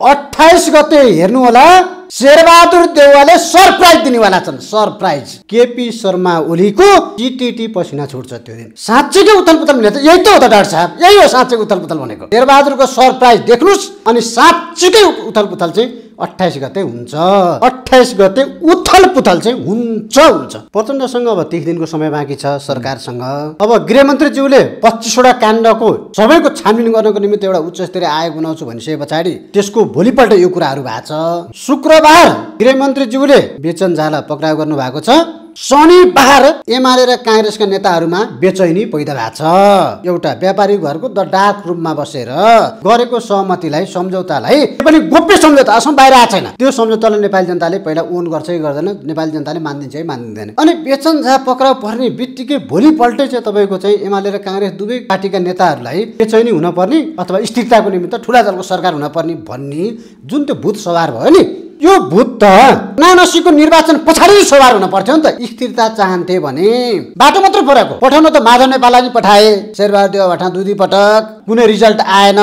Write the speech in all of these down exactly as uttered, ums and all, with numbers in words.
अट्ठाइस गते हेर्नु होला शेरबहादुर देउवाले सरप्राइज दिनेवाला छन्। सरप्राइज केपी शर्मा ओलीको टिटिटी पसिना छुट्छ त्यो दिन। साँच्चैकै उथल पुथल हुने त यही त हो त डाक्टर साहब, यही हो साँच्चैको उथल पुथल भनेको। शेरबहादुरको सरप्राइज देख्नुस् अनि साँच्चैकै उथल पुथल चाहिँ अट्ठाइस गते हुन्छ। अट्ठाइस गते उथल पुथल चाहिँ हुन्छ हुन्छ। प्रचण्डसँग अब तीस दिनको समय बाँकी छ सरकारसँग। अब गृहमन्त्रीज्यूले पच्चिसवटा काण्डको सबैको छानबिन गर्नको निमित्त एउटा उच्च स्तरीय आयोग बनाउँछु भनिसके पछाडि त्यसको भोलिपल्ट यो कुराहरू भएको छ। शुक्रबार गृहमन्त्रीज्यूले बेचन झालाई पक्राउ गर्नु भएको छ। शनिबार एमाले र कांग्रेसका नेताहरूमा बेचैनी पैदा भएको छ। एउटा व्यापारी घरको द डार्क रुममा बसेर गरेको सहमतिलाई सम्झौतालाई पनि गोप्य सम्झौता असम बाहिर आएको छैन। त्यो सम्झौतालाई नेपाली जनताले पहिला ओन गर्छ कि गर्दैन, नेपाली जनताले मानिदिन्छ कि मानिदिँदैन। अनि बेचन झा पक्राउ पर्ने बित्तिकै भोलिपल्टै चाहिँ तपाईँको चाहिँ एमाले र कांग्रेस दुवै पार्टीका नेताहरूलाई बेचैनी हुन पर्ने अथवा स्थिरताको निमित्त ठुला दलको सरकार हुन पर्ने भन्ने जुन त्यो भूत सवार भयो नि, यो भूत त नानसीको निर्वाचन पछाडि सवार हुन पर्थ्यो नि त। स्थिरता चाहन्थे भने बाटो मात्र फरक हो। पठाउन त माधव नेपाललाई पठाए शेरबहादुर देउवा दुई दुई पटक, कुनै रिजल्ट आएन।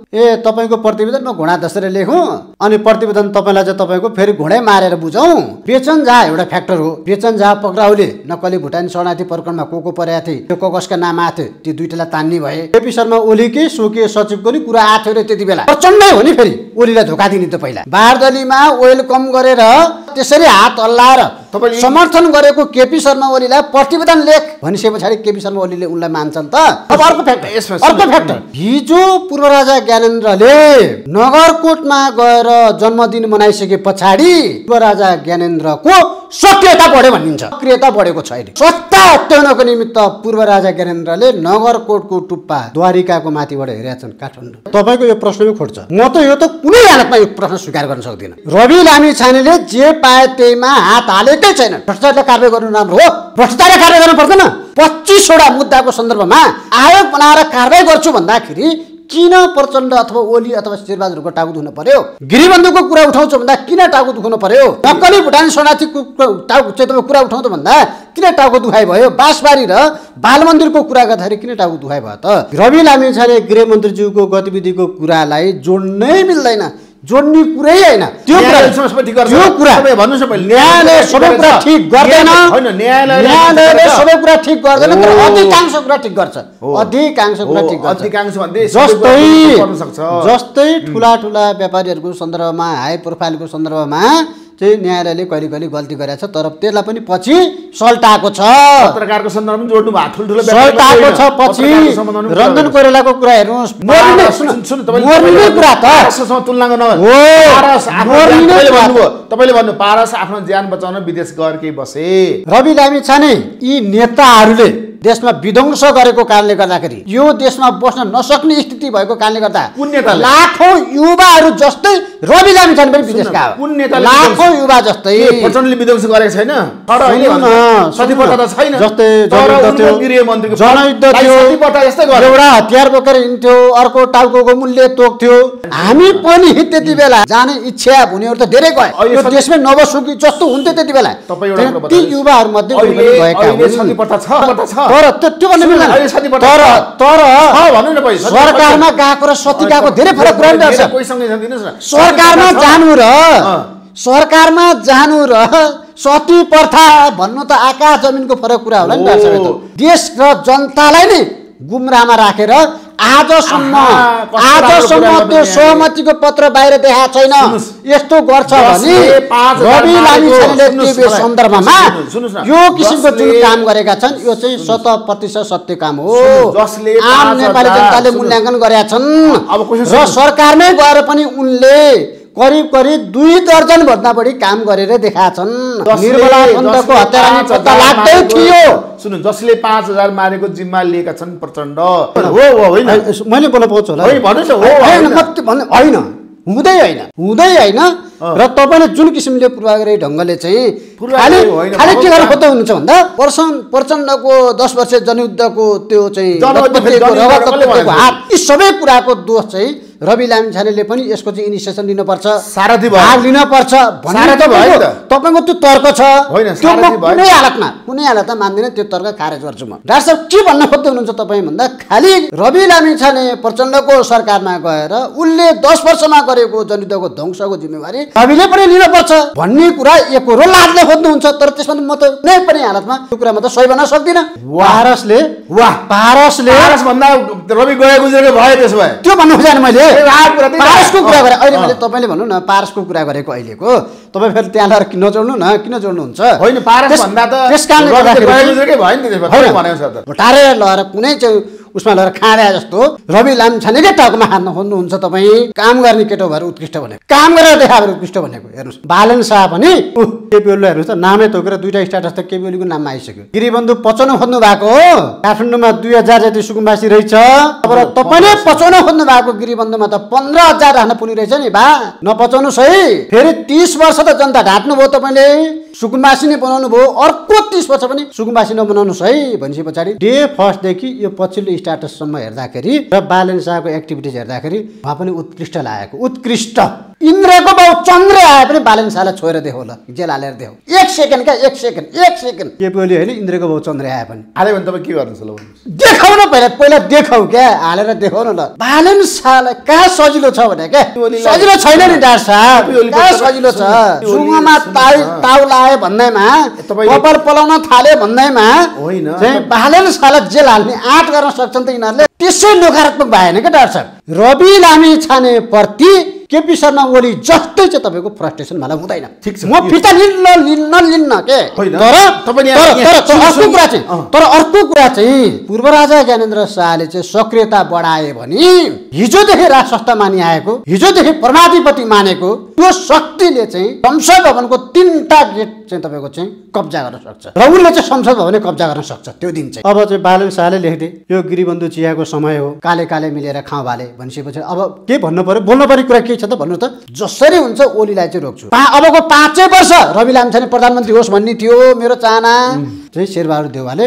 ए तपाईँको प्रतिवेदन म घोडा दसेर लेखौँ अनि प्रतिवेदन तपाईँलाई चाहिँ तपाईँको फेरि घोडै मारेर बुझौँ। बेचन झा एउटा फ्याक्टर हो। बेचन झा पक्राउले नक्कली भुटानी शरणार्थी प्रकरणमा को को परेका थिए, त्यो ककसका नाम आएको थियो, त्यो दुईटालाई तान्ने भए। केपी शर्मा ओलीकै स्वकीय सचिवको नि कुरा आएको थियो रे त्यति बेला। प्रचण्डै हो नि फेरि ओलीलाई धोका दिने त पहिला। बारदलीमा वेलकम गरेर त्यसरी हात हल्लाएर समर्थन गरेको केपी शर्मा ओलीलाई प्रतिवेदन लेख भनिसके पछाडि केपी शर्मा ओलीले उनलाई मान्छन् त। अब अर्को फ्याक्टर अर्को फ्याक्टर हिजो पूर्व राजा ज्ञानेन्द्रले नगरकोटमा गएर जन्मदिन मनाइसके पछाडि पूर्व राजा ज्ञानेन्द्रको सक्रियता बढ्यो भनिन्छ। सक्रियता बढेको छैन। सत्ता हटाउनको निमित्त पूर्व राजा ज्ञानेन्द्रले नगरकोटको टुप्पा द्वारिकाको माथिबाट हेरेका छन् काठमाडौँ। तपाईँको यो प्रश्नमै खोज्छ। म त यो त कुनै हालतमा यो प्रश्न स्वीकार गर्न सक्दिनँ। रवि लामिछानेले जे पाए त्यहीमा हात हालेकै छैन। भ्रष्टाचारलाई कारवाही गर्नु राम्रो हो, भ्रष्टाचारलाई कारवाही गर्नु पर्दैन। पच्चिसवटा मुद्दाको सन्दर्भमा आयोग बनाएर कारवाही गर्छु भन्दाखेरि किन प्रचण्ड अथवा ओली अथवा शेरबहादुरको टाउको दुख्नु पर्यो? गिरिबन्धुको कुरा उठाउँछु भन्दा किन टाउको दुख्नु पर्यो? नक्कली भुटानी शरणार्थीको टाउको चाहिँ कुरा उठाउँछु भन्दा किन टाउको दुखाइ भयो? बाँसबारी र बालमन्दिरको कुरा गर्दाखेरि किन टाउको दुखाइ भयो त? रवि लामिछाने गृहमन्त्रीज्यूको गतिविधिको कुरालाई जोड्नै मिल्दैन, जोड्ने कुरै हैन। त्यो कुरा त्यो कुरा भन्नुस् न पहिले। न्यायालय सबै कुरा ठीक गर्दैन हैन, न्यायालयले सबै कुरा ठीक गर्दैन तर अधिकांश कुरा ठीक गर्छ। अधिकांश कुरा ठीक गर्छ। अधिकांश भन्दै जस्तै जस्तै ठुला ठुला व्यापारीहरूको सन्दर्भमा, हाई प्रोफाइलको सन्दर्भमा चाहिँ न्यायालयले कहिले कहिले गल्ती गरेको छ तर त्यसलाई पनि पछि सल्टाएको छ। पत्रकारको सन्दर्भमा जोड्नु भएको ठुल्ठुलो सल्टाएको छ पछि। रञ्जन कोइरालाको कुरा हेर्नुस्, मोर्ने सुन तपाईले कुरा त पारससँग तुलना गर्न हो। पारस आफूले भन्नुभयो, तपाईले भन्नु पारस आफ्नो ज्यान बचाउन विदेश गएर केही बसे। रवि लामिछाने यी नेताहरूले देशमा विध्वंस गरेको कारणले गर्दाखेरि, यो देशमा बस्न नसक्ने स्थिति भएको कारणले गर्दा लाखौं युवाहरू जस्तै रवि लामिछाने पनि विदेश गयो। कुन नेता लाखौं युवा जस्तै प्रचण्डले विध्वंस गरेको छैन? सतीपट्टा त छैन। जस्तै गृहमन्त्रीको जनयुद्ध थियो, सतीपट्टा जस्तै गर्यो। एउटा हतियार बोकेर हिँड्थ्यो, अर्को टाउको मूल्य तोक्थ्यो। हामी पनि त्यति बेला जाने इच्छा हुनेहरू त धेरै गए। यो देशमै नबसु कि जस्तो हुन्थ्यो त्यति बेला। ती युवाहरू मध्ये गएका सतीपट्टा छ छ तर त्यो भन्ने मिल्दैन। तर तर भन्नु न पहिले सरकारमा गएको र सती गएको धेरै फरक कुरा हुन्छ। सरकारमा जानु र सरकारमा जानु र सती प्रथा भन्नु त आकाश जमिनको फरक कुरा होला नि त। देश र जनतालाई नै गुमराहमा राखेर आजसम्म आजसम्म त्यो सहमतिको पत्र बाहिर देखाएको छैन। यस्तो गर्छ भने रवि लामिछानेले त्यो सन्दर्भमा यो किसिमको जुन काम गरेका छन् यो चाहिँ शत प्रतिशत सत्य काम हो। आम नेपाली जनताले मूल्याङ्कन गरेका छन् र सरकारमै गएर पनि उनले करिब करिब दुई दर्जन भन्दा बढी काम गरेर देखाएका छन्। निर्मला पन्तको हत्यारानी पत्ता लाग्दै थियो। सुन्नु, जसले पाँच हजार मारेको जिम्मा लिएका छन् प्रचण्ड हो हो होइन मैले बोल्न पाउँछु होला? भन्नुहोस् हो होइन, हुँदै होइन हुँदै होइन। र तपाईँले जुन किसिमले पूर्वाग्रही ढङ्गले चाहिँ खालि खालि के गरेर खोज्दै हुनुहुन्छ भन्दा प्रचण्डको दस वर्ष जनयुद्धको त्यो चाहिँ हात, यी सबै कुराको दोष चाहिँ रवि लामिछानेले पनि यसको चाहिँ इनिसिएसन लिनुपर्छ, सारथी भयो। भाग लिनुपर्छ भन्ने सारथी भयो नि त। तपाईँको त्यो तर्क छ। होइन, त्यो म सारथी भयो। कुनै हालतमा कुनै हालतमा मान्दिनँ, त्यो तर्क खारेज गर्छु म। डाक्टर साहब के भन्न खोज्दै हुनुहुन्छ तपाईँ भन्दा खालि रवि लामिछाने प्रचण्डको सरकारमा गएर उसले दस वर्षमा गरेको जनयुद्धको ध्वंसको जिम्मेवारी रविले पनि लिनुपर्छ भन्ने कुरा एकरो लाद्न खोज्नुहुन्छ। तर त्यसमा म त कुनै पनि हालतमा त्यो कुरा म त सही भन्न सक्दिनँ। पारसले वाह पारसले पारस भन्दा रवि गए गुज्रेको भयो त्यसो भए। त्यो भन्नु खोजेन मैले। रात कुरा त्यही पारसको कुरा गरेँ अहिले अँ। मैले, तपाईँले भन्नु न पारसको कुरा गरेको अहिलेको, तपाईँ फेरि त्यहाँ लगाएर किन जोड्नु न, किन जोड्नुहुन्छ? होइन, पारस त्यस- भन्दा त त्यस कारणले रवि गर्दाखेरि गए चाहिँ- गुज्रेकै भयो नि त्यसो भए। होइन, तपाईँ भनेको छ त। भुटारे लगाएर कुनै चाहिँ उसमा लगाएर खाँदा जस्तो रवि लामिछानेकै टाउकोमा हान्न खोज्नुहुन्छ तपाईँ। काम गर्ने केटो भएर उत्कृष्ट भनेको, काम गरेर देखा भएर उत्कृष्ट भनेको। हेर्नुहोस् बालन शाह पनि केपी ओलीलाई हेर्नुहोस् त, नामै तोकेर दुईटा स्ट्याटस त केपी ओलीको नाममा आइसक्यो। गिरिबन्धु पचाउन खोज्नु भएको हो, काठमाडौँमा दुई हजार जति सुकुम्बासी रहेछ। अब तपाईँले पचाउन खोज्नु भएको गिरिबन्धुमा त पन्ध्र हजार राख्न पुग्ने रहेछ नि बा, नपचाउनु सही। फेरि तिस वर्ष त जनता ढाँट्नु भयो तपाईँले, सुकुम्बासी नै बनाउनु भयो, अर्को तिस वर्ष पनि सुकुम्बासी नबनाउनु सही भनेपछि पछाडि डे फर्स्टदेखि यो पछिल्लो स्टाटससम्म हेर्दाखेरि र बालन शाहको एक्टिभिटिज हेर्दाखेरि उहाँ पनि उत्कृष्ट लागेको, उत्कृष्ट। इन्द्रको बाउ चन्द्र आए पनि बालन शाहलाई छोएर देखाउ ल, जेल हालेर देखाउ। एक सेकेन्ड क्या, एक सेकेन्ड एक सेकेन्ड केपी ओली होइन, इन्द्रको बाउ चन्द्र आए पनि हाल्यो भने तपाईँ के गर्नुहुन्छ ल भन्नुहोस्। देखाउ न, पहिला पहिला देखाउ क्या, हालेर देखाउ न ल। बालन शाहलाई कहाँ सजिलो छ भने क्या, सजिलो छैन नि डाक्टर साहब, कहाँ सजिलो छ। सुँगमा ताउ ताउ लाए भन्दैमा, कपाल पलाउन थाले भन्दैमा होइन। चाहिँ बालन शाहलाई जेल हाल्ने आँट गर्न सक्छन् त यिनीहरूले। त्यसै नकारात्मक भएन क्या डाक्टर साहब। रवि लामिछाने प्रति केपी शर्मा ओली जस्तै चाहिँ तपाईँको फ्रस्ट्रेसन मलाई हुँदैन। ठिक छ। म फिर्ता लिन्न लिन्न लिन्न के, होइन, तर तपाईँ तर- यहाँ- तर- तर अर्को सुन्नु- कुरा चाहिँ अँ। तर अर्को कुरा चाहिँ पूर्व राजा ज्ञानेन्द्र शाहले चाहिँ सक्रियता बढाए भने हिजोदेखि राज संस्था मानिआएको, हिजोदेखि परमाधिपति मानेको त्यो शक्तिले चाहिँ संसद भवनको तिनवटा गेट चाहिँ तपाईँको चाहिँ कब्जा गर्न सक्छ र उनले चाहिँ संसद भवनै कब्जा गर्न सक्छ त्यो दिन चाहिँ। अब चाहिँ बालन शाहले लेख्दै यो गिरिबन्धु चियाको समय हो, काले काले मिलेर खाउँ भाले भनिसकेपछि अब के भन्नु पर्यो, बोल्नु पर्ने कुरा के छ त भन्नु त। जसरी हुन्छ ओलीलाई चाहिँ रोक्छु। पा अबको पाँचै वर्ष रवि लामिछाने प्रधानमन्त्री होस् भन्ने थियो मेरो चाहना। चाहिँ शेरबहादुर देउवाले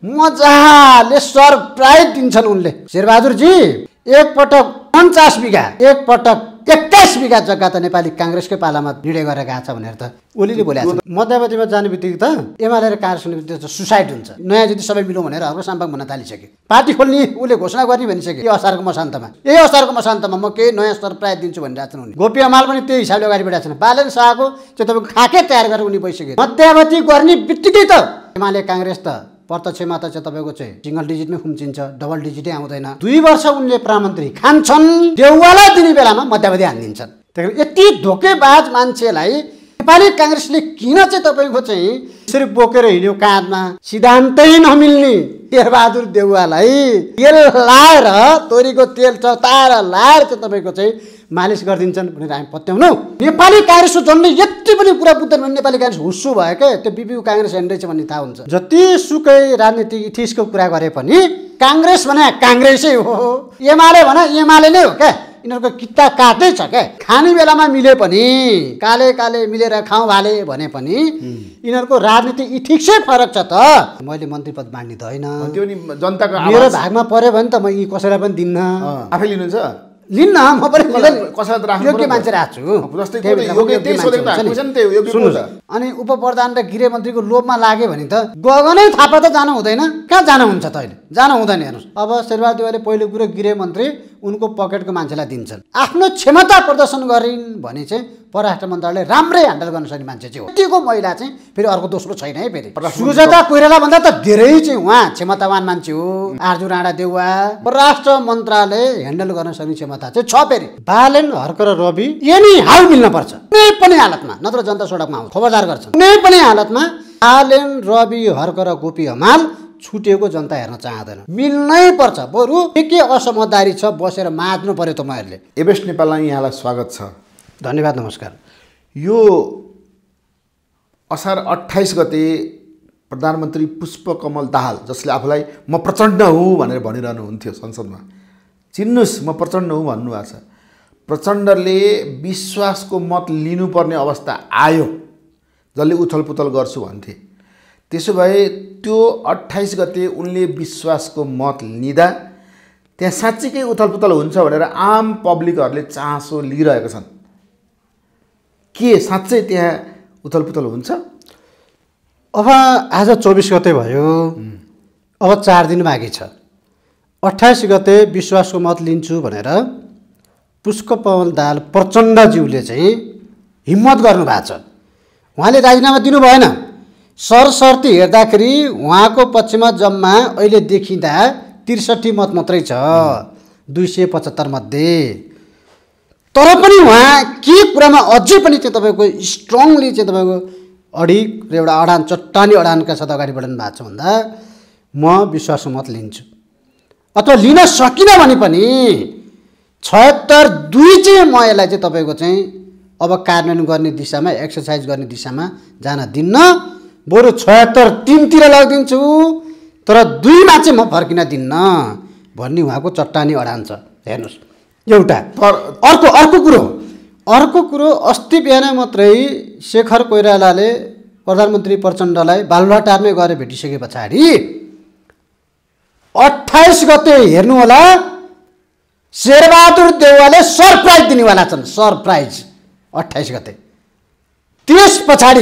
मजाले सरप्राइज दिन्छन् उनले। शेरबहादुरजी एकपटक पचास बिघा एकपटक एक्काइस बिघा जग्गा त नेपाली काङ्ग्रेसकै पालामा निर्णय गरेर गएको छ भनेर त ओलीले बोलेको छ। मध्यवधिमा जाने बित्तिकै त एमाले र काङ्ग्रेस हुने बित्तिकै सुसाइड हुन्छ। नयाँ যদি सबै मिलौँ भनेर अर्को साम्पाङ भन्न थालिसक्यो। पार्टी खोल्ने उसले घोषणा गर्ने भनिसक्यो यो असारको मसान्तमा। यही असारको मसान्तमा म केही नयाँ सरप्राइज दिन्छु भनिरहेको छन् उनी। गोपी अमाल पनि त्यही हिसाबले अगाडि बढाएको छन्। बालन शाहको चाहिँ तपाईँको खाके तयार गरेर उनी भइसक्यो। मध्यावधि गर्ने बित्तिकै त एमाले काङ्ग्रेस त प्रत्यक्षमा त चाहिँ तपाईँको चाहिँ सिङ्गल डिजिटमै खुम्चिन्छ, डबल डिजिटै आउँदैन। दुई वर्ष उनले प्रधानमन्त्री खान्छन्, देउवालाई दिने बेलामा मध्यावधि हानिदिन्छन्। त्यही यति धोकेबाज मान्छेलाई नेपाली काङ्ग्रेसले किन चाहिँ तपाईँको चाहिँ यसरी बोकेर हिँड्यो काँधमा, सिद्धान्तै नमिल्ने शेरबहादुर देउवालाई तेल लाएर तोरीको तेल चताएर लाएर चाहिँ तपाईँको चाहिँ मालिस गरिदिन्छन् भनेर हामी पत्याउनु। नेपाली काङ्ग्रेसको जन्मै यति पनि कुरा बुझ्दैन भने नेपाली काङ्ग्रेस हुस्सु भयो क्या, त्यो बिपीको काङ्ग्रेस हेर्दैछ भन्ने थाहा हुन्छ। जतिसुकै राजनीतिक इथिक्सको कुरा गरे पनि काङ्ग्रेस भने काङ्ग्रेसै हो, एमाले भने एमाले नै हो क्या। यिनीहरूको किता काटै छ क्या। खाने बेलामा मिले पनि काले काले मिलेर खाउँ भाले भने पनि यिनीहरूको राजनीतिक इथिक्सै फरक छ त। मैले मन्त्री पद बाँड्ने त होइन, त्यो नि जनताको मेरो आवाज भागमा पर्यो भने त म यी कसैलाई पनि दिन्न। आफै लिनुहुन्छ लिन्न म पनि कसैलाई त राख्नु योग्य मान्छे राख्छु। जस्तै योग्य त्यही सोधेको त हामी पनि त्यही योग्य सुन्नुहोस्, अनि उप प्रधान र गृहमन्त्रीको लोभमा लाग्यो भने त गगनै थापा त जानु हुँदैन, कहाँ जानु हुन्छ त अहिले, जानु हुँदैन। हेर्नुहोस् अब शेरबहादुर देउवाले पहिलो कुरो गृहमन्त्री उनको पकेटको मान्छेलाई दिन्छन्। आफ्नो क्षमता प्रदर्शन गरिन् भने चाहिँ परराष्ट्र मन्त्रालय राम्रै ह्यान्डल गर्न सक्ने मान्छे चाहिँ हो। त्यतिको महिला चाहिँ फेरि अर्को दोस्रो छैन है। फेरि सुजाता कोइराला भन्दा त धेरै चाहिँ उहाँ क्षमतावान मान्छे हो। आर्जु राणा देउवा परराष्ट्र मन्त्रालय ह्यान्डल गर्न सक्ने क्षमता चाहिँ छ। फेरि बालन हर्क र रवि यनी हाल मिल्न पर्छ कुनै पनि हालतमा, नत्र जनता सडकमा आउँछ खबरदार गर्छन्। कुनै पनि हालतमा बालन रवि हर्क र गोपी हमाल छुटेको जनता हेर्न चाहँदैन, मिल्नै पर्छ। बरु के के असमझदारी छ बसेर माझ्नु पर्यो तपाईँहरूले। एभरेस्ट नेपालमा यहाँलाई स्वागत छ। धन्यवाद, नमस्कार। यो असार अट्ठाइस गते प्रधानमन्त्री पुष्पकमल दाहाल जसले आफूलाई म प्रचण्ड हुँ भनेर भनिरहनुहुन्थ्यो संसदमा, चिन्नुहोस् म प्रचण्ड हुँ भन्नुभएको छ। प्रचण्डले विश्वासको मत लिनुपर्ने अवस्था आयो, जसले उथलपुथल गर्छु भन्थे। त्यसो भए त्यो अट्ठाइस गते उनले विश्वासको मत लिँदा त्यहाँ साँच्चीकै उथलपुथल हुन्छ भनेर आम पब्लिकहरूले चासो लिइरहेका छन्। के साँच्चै त्यहाँ उथलपुथल हुन्छ? अब आज चौबिस गते भयो, अब चार दिन बाँकी छ। अट्ठाइस गते विश्वासको मत लिन्छु भनेर पुष्पकमल दाहाल प्रचण्डज्यूले चाहिँ हिम्मत गर्नुभएको छ। उहाँले राजीनामा दिनु भएन। सरसर्ती हेर्दाखेरि उहाँको पक्षमा जम्मा अहिले देखिँदा त्रिसठी मत मात्रै छ दुई सय पचहत्तर मध्ये। तर पनि उहाँ के कुरामा अझै पनि चाहिँ तपाईँको स्ट्रङली चाहिँ तपाईँको अडिक र एउटा अडान चट्टानी अडानका साथ अगाडि बढ्नु भएको छ भन्दा म विश्वासको मत लिन्छु, अथवा लिन सकिनँ भने पनि छयत्तर दुई चाहिँ म यसलाई चाहिँ तपाईँको चाहिँ अब कार्यान्वयन गर्ने दिशामा एक्सर्साइज गर्ने दिशामा जान दिन्न, बरु छयत्तर तिनतिर लगिदिन्छु, तर दुईमा चाहिँ म फर्किन दिन्न भन्ने उहाँको चट्टानी अडान छ। हेर्नुहोस् एउटा। अर्को अर्को कुरो अर्को कुरो अस्ति बिहान मात्रै शेखर कोइरालाले प्रधानमन्त्री प्रचण्डलाई बालुवाटारमै गएर भेटिसके पछाडि अट्ठाइस गते हेर्नु होला शेरबहादुर देउवाले सरप्राइज दिनेवाला छन्। सरप्राइज अट्ठाइस गते। त्यस पछाडि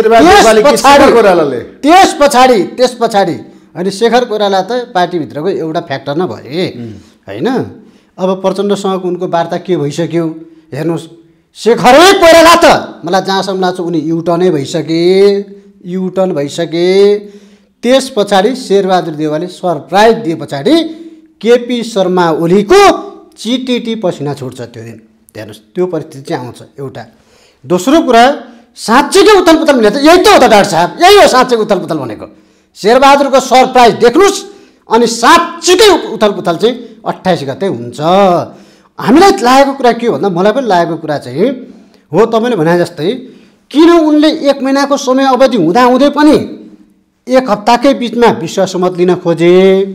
त्यस पछाडि त्यस पछाडि अनि शेखर कोइराला त पार्टीभित्रको एउटा फ्याक्टर नै भए होइन। अब प्रचण्डसँगको उनको वार्ता के भइसक्यो हेर्नुहोस्। शेखरै कोइराला त मलाई जहाँसम्म लाग्छ उनी युटर्नै भइसके युटर्न भइसके। त्यस पछाडि शेरबहादुर देउवाले सरप्राइज दिए पछाडि केपी शर्मा ओलीको चिटिटी पसिना छुट्छ त्यो दिन। हेर्नुहोस् त्यो परिस्थिति चाहिँ आउँछ एउटा। दोस्रो कुरा साँच्चैकै उथलपुथल भने त यही त हो त डाक्टर साहब, यही हो साँच्चैको उथलपुथल भनेको। शेरबहादुरको सरप्राइज देख्नुहोस् अनि साँच्चैकै उथलपुथल चाहिँ अट्ठाइस गते हुन्छ। हामीलाई लागेको कुरा के हो भन्दा मलाई पनि लागेको कुरा चाहिँ हो तपाईँले भने जस्तै किन उनले एक महिनाको समय अवधि हुँदाहुँदै पनि एक हप्ताकै बिचमा विश्वास मत लिन खोजे।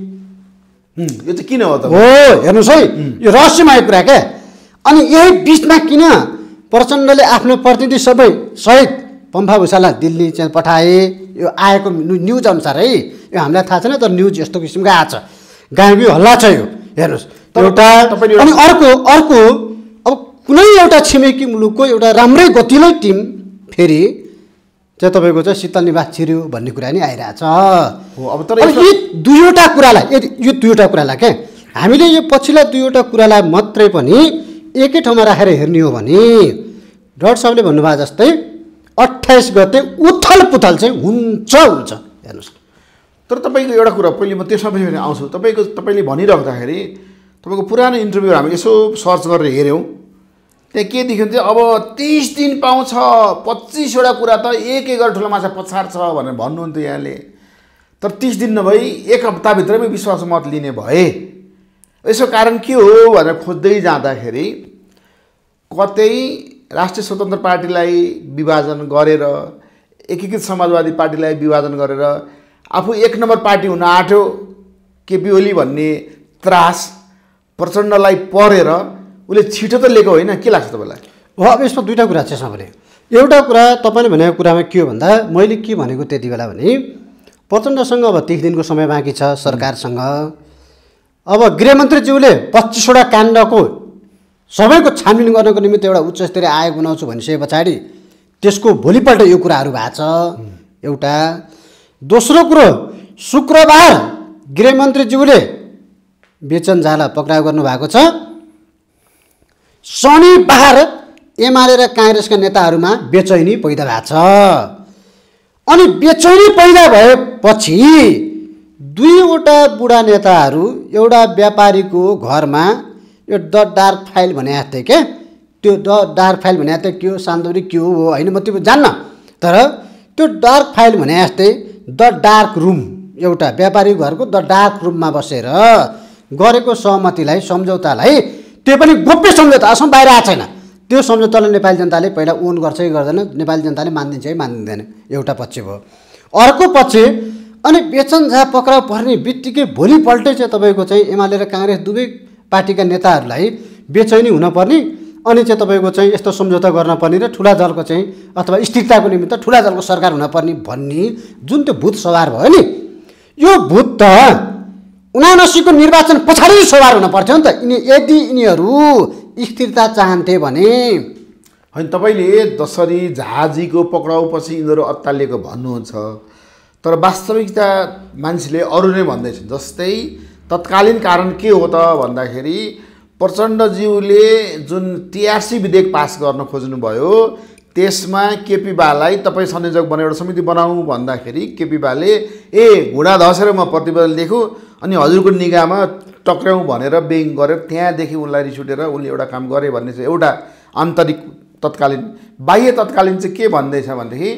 यो चाहिँ किन हो त? हो हेर्नुहोस् है, यो रहस्यमय कुरा क्या। अनि यही बिचमा किन प्रचण्डले आफ्नो प्रतिनिधि सबै सहित पम्फा भूषाललाई दिल्ली चाहिँ पठाए? यो आएको न्युज अनुसार है, यो हामीलाई थाहा छैन तर न्युज यस्तो किसिमको आएको छ, गाउँबी हल्ला छ यो। हेर्नुहोस् एउटा। अनि अर्को अर्को अब कुनै एउटा छिमेकी मुलुकको एउटा राम्रै गतिलो टिम फेरि चाहिँ तपाईँको चाहिँ शीतल निवास छिर्यो भन्ने कुरा नि आइरहेछ। अब तर यी दुईवटा कुरालाई यदि यो दुईवटा कुरालाई क्या हामीले यो पछिल्ला दुईवटा कुरालाई मात्रै पनि एकै ठाउँमा राखेर हेर्ने हो भने डक्टर साहबले भन्नुभयो जस्तै अट्ठाइस गते उथल पुथल चाहिँ हुन्छ हुन्छ। हेर्नुहोस् तर तपाईँको एउटा कुरा पहिले म त्यसमा पनि आउँछु। तपाईँको तपाईँले भनिराख्दाखेरि तपाईँको पुरानो इन्टरभ्यू हामी यसो सर्च गरेर हेऱ्यौँ, त्यहाँ के देख्यो भने अब तिस दिन पाउँछ, पच्चिसवटा कुरा त एक एक गरेर ठुलो माछा पछाड छ भनेर भन्नुहुन्थ्यो यहाँले। तर तिस दिन नभई एक हप्ताभित्रमै विश्वास मत लिने भए। यसो कारण के हो भनेर खोज्दै जाँदाखेरि कतै राष्ट्रिय स्वतन्त्र पार्टीलाई विभाजन गरेर एकीकृत समाजवादी पार्टीलाई विभाजन गरेर आफू एक नम्बर पार्टी हुन आँट्यो केपी ओली भन्ने त्रास प्रचण्डलाई परेर उसले छिटो त लिएको होइन। के लाग्छ तपाईँलाई? हो अब यसमा दुईवटा कुरा छ सबैले। एउटा कुरा तपाईँले भनेको कुरामा के हो भन्दा मैले के भनेको त्यति बेला भने प्रचण्डसँग अब तिस दिनको समय बाँकी छ सरकारसँग। अब गृहमन्त्रीज्यूले पच्चिसवटा काण्डको सबैको छानबिन गर्नको निमित्त एउटा उच्च स्तरीय आयोग बनाउँछु भनिसके पछाडि त्यसको भोलिपल्ट यो कुराहरू भएको छ एउटा। दोस्रो कुरो शुक्रबार गृहमन्त्रीज्यूले बेचन झाला पक्राउ गर्नुभएको छ। शनिबार एमाले र काङ्ग्रेसका नेताहरूमा बेचैनी पैदा भएको छ। अनि बेचैनी पैदा भएपछि दुईवटा बुढा नेताहरू एउटा व्यापारीको घरमा यो द डार्क फाइल भने जस्तै क्या, त्यो द डार्क फाइल भने जस्तै के हो सान्दोरी के हो होइन म त्यो जान्न, तर त्यो डार्क फाइल भने जस्तै द डार्क रुम एउटा व्यापारी घरको द डार्क रुममा बसेर गरेको सहमतिलाई सम्झौतालाई त्यो पनि गोप्य सम्झौता अझसम्म बाहिर आएको छैन। त्यो सम्झौतालाई नेपाली जनताले पहिला ओन गर्छ कि गर्दैन, नेपाली जनताले मानिदिन्छ कि मानिदिँदैन, एउटा पक्ष भयो। अर्को पक्ष अनि बेचन झा पक्राउ पर्ने बित्तिकै भोलिपल्टै चाहिँ तपाईँको चाहिँ एमाले र काङ्ग्रेस दुवै पार्टीका नेताहरूलाई बेचैनी हुनपर्ने अनि चाहिँ तपाईँको चाहिँ यस्तो सम्झौता गर्न पर्ने र ठुला दलको चाहिँ अथवा स्थिरताको निमित्त ठुला दलको सरकार हुनपर्ने भन्ने जुन त्यो भूत सवार भयो नि, यो भूत त उनासीको निर्वाचन पछाडि सोवार हुन पर्थ्यो नि त। यिनी यदि यिनीहरू स्थिरता चाहन्थे भने। होइन, तपाईँले जसरी जहाजीको पक्राउपछि यिनीहरू अत्तालिएको भन्नुहुन्छ, तर वास्तविकता मान्छेले अरू नै भन्दैछन्। जस्तै तत्कालीन कारण के हो त भन्दाखेरि प्रचण्डज्यूले जुन टिआरसी विधेयक पास गर्न खोज्नुभयो त्यसमा केपी बालाई तपाईँ संयोजक बनेर एउटा समिति बनाऊ भन्दाखेरि केपी बाले ए घुँडा धसेर म प्रतिवेदन लेखुँ अनि हजुरको निगाहमा टक्र्याउँ भनेर बेङ गरेर त्यहाँदेखि उनलाई रिस उठेर उसले एउटा काम गरे भन्ने चाहिँ एउटा आन्तरिक तत्कालीन। बाह्य तत्कालीन चाहिँ के भन्दैछ भनेदेखि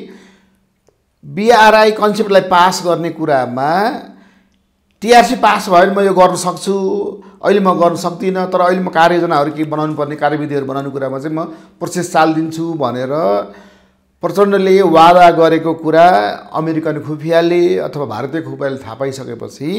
बिआरआई कन्सेप्टलाई पास गर्ने कुरामा टिआरसी पास भयो भने म यो गर्न सक्छु, अहिले म गर्न सक्दिनँ, तर अहिले म कार्ययोजनाहरू के बनाउनु पर्ने कार्यविधिहरू बनाउने कुरामा चाहिँ म प्रोसेस चालिदिन्छु भनेर प्रचण्डले वादा गरेको कुरा अमेरिकन खुफियाले अथवा भारतीय खुफियाले थाहा पाइसकेपछि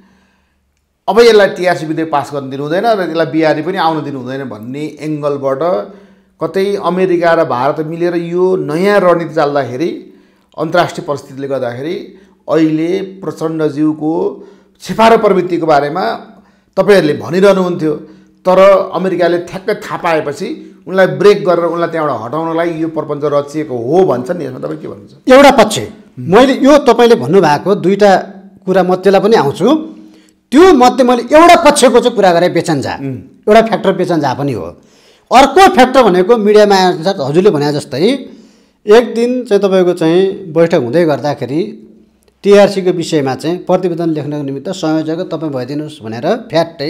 अब यसलाई टिआरसी विधेयक पास गर्न दिनु हुँदैन र यसलाई बिआरआई पनि आउन दिनु हुँदैन भन्ने एङ्गलबाट कतै अमेरिका र भारत मिलेर यो नयाँ रणनीति चाल्दाखेरि अन्तर्राष्ट्रिय परिस्थितिले गर्दाखेरि अहिले प्रचण्डज्यूको छिपारो प्रवृत्तिको बारेमा तपाईँहरूले भनिरहनुहुन्थ्यो, तर अमेरिकाले ठ्याक्कै थाहा पाएपछि उनलाई ब्रेक गरेर उनलाई त्यहाँबाट हटाउनलाई यो प्रपञ्च रचिएको हो भन्छन् नि। यसमा तपाईँ के भन्नुहुन्छ? एउटा पक्ष मैले यो तपाईँले भन्नुभएको दुईवटा कुरा मध्येलाई पनि आउँछु। त्यो मध्ये मैले एउटा पक्षको चाहिँ कुरा गरेँ, बेचन झा एउटा फ्याक्टर बेचन झा पनि हो। अर्को फ्याक्टर भनेको मिडियामा आएर हजुरले भने जस्तै एक दिन चाहिँ तपाईँको चाहिँ बैठक हुँदै गर्दाखेरि टिआरसीको विषयमा चाहिँ प्रतिवेदन लेख्नको निमित्त संयोजक तपाईँ भइदिनुहोस् भनेर फ्याट्टै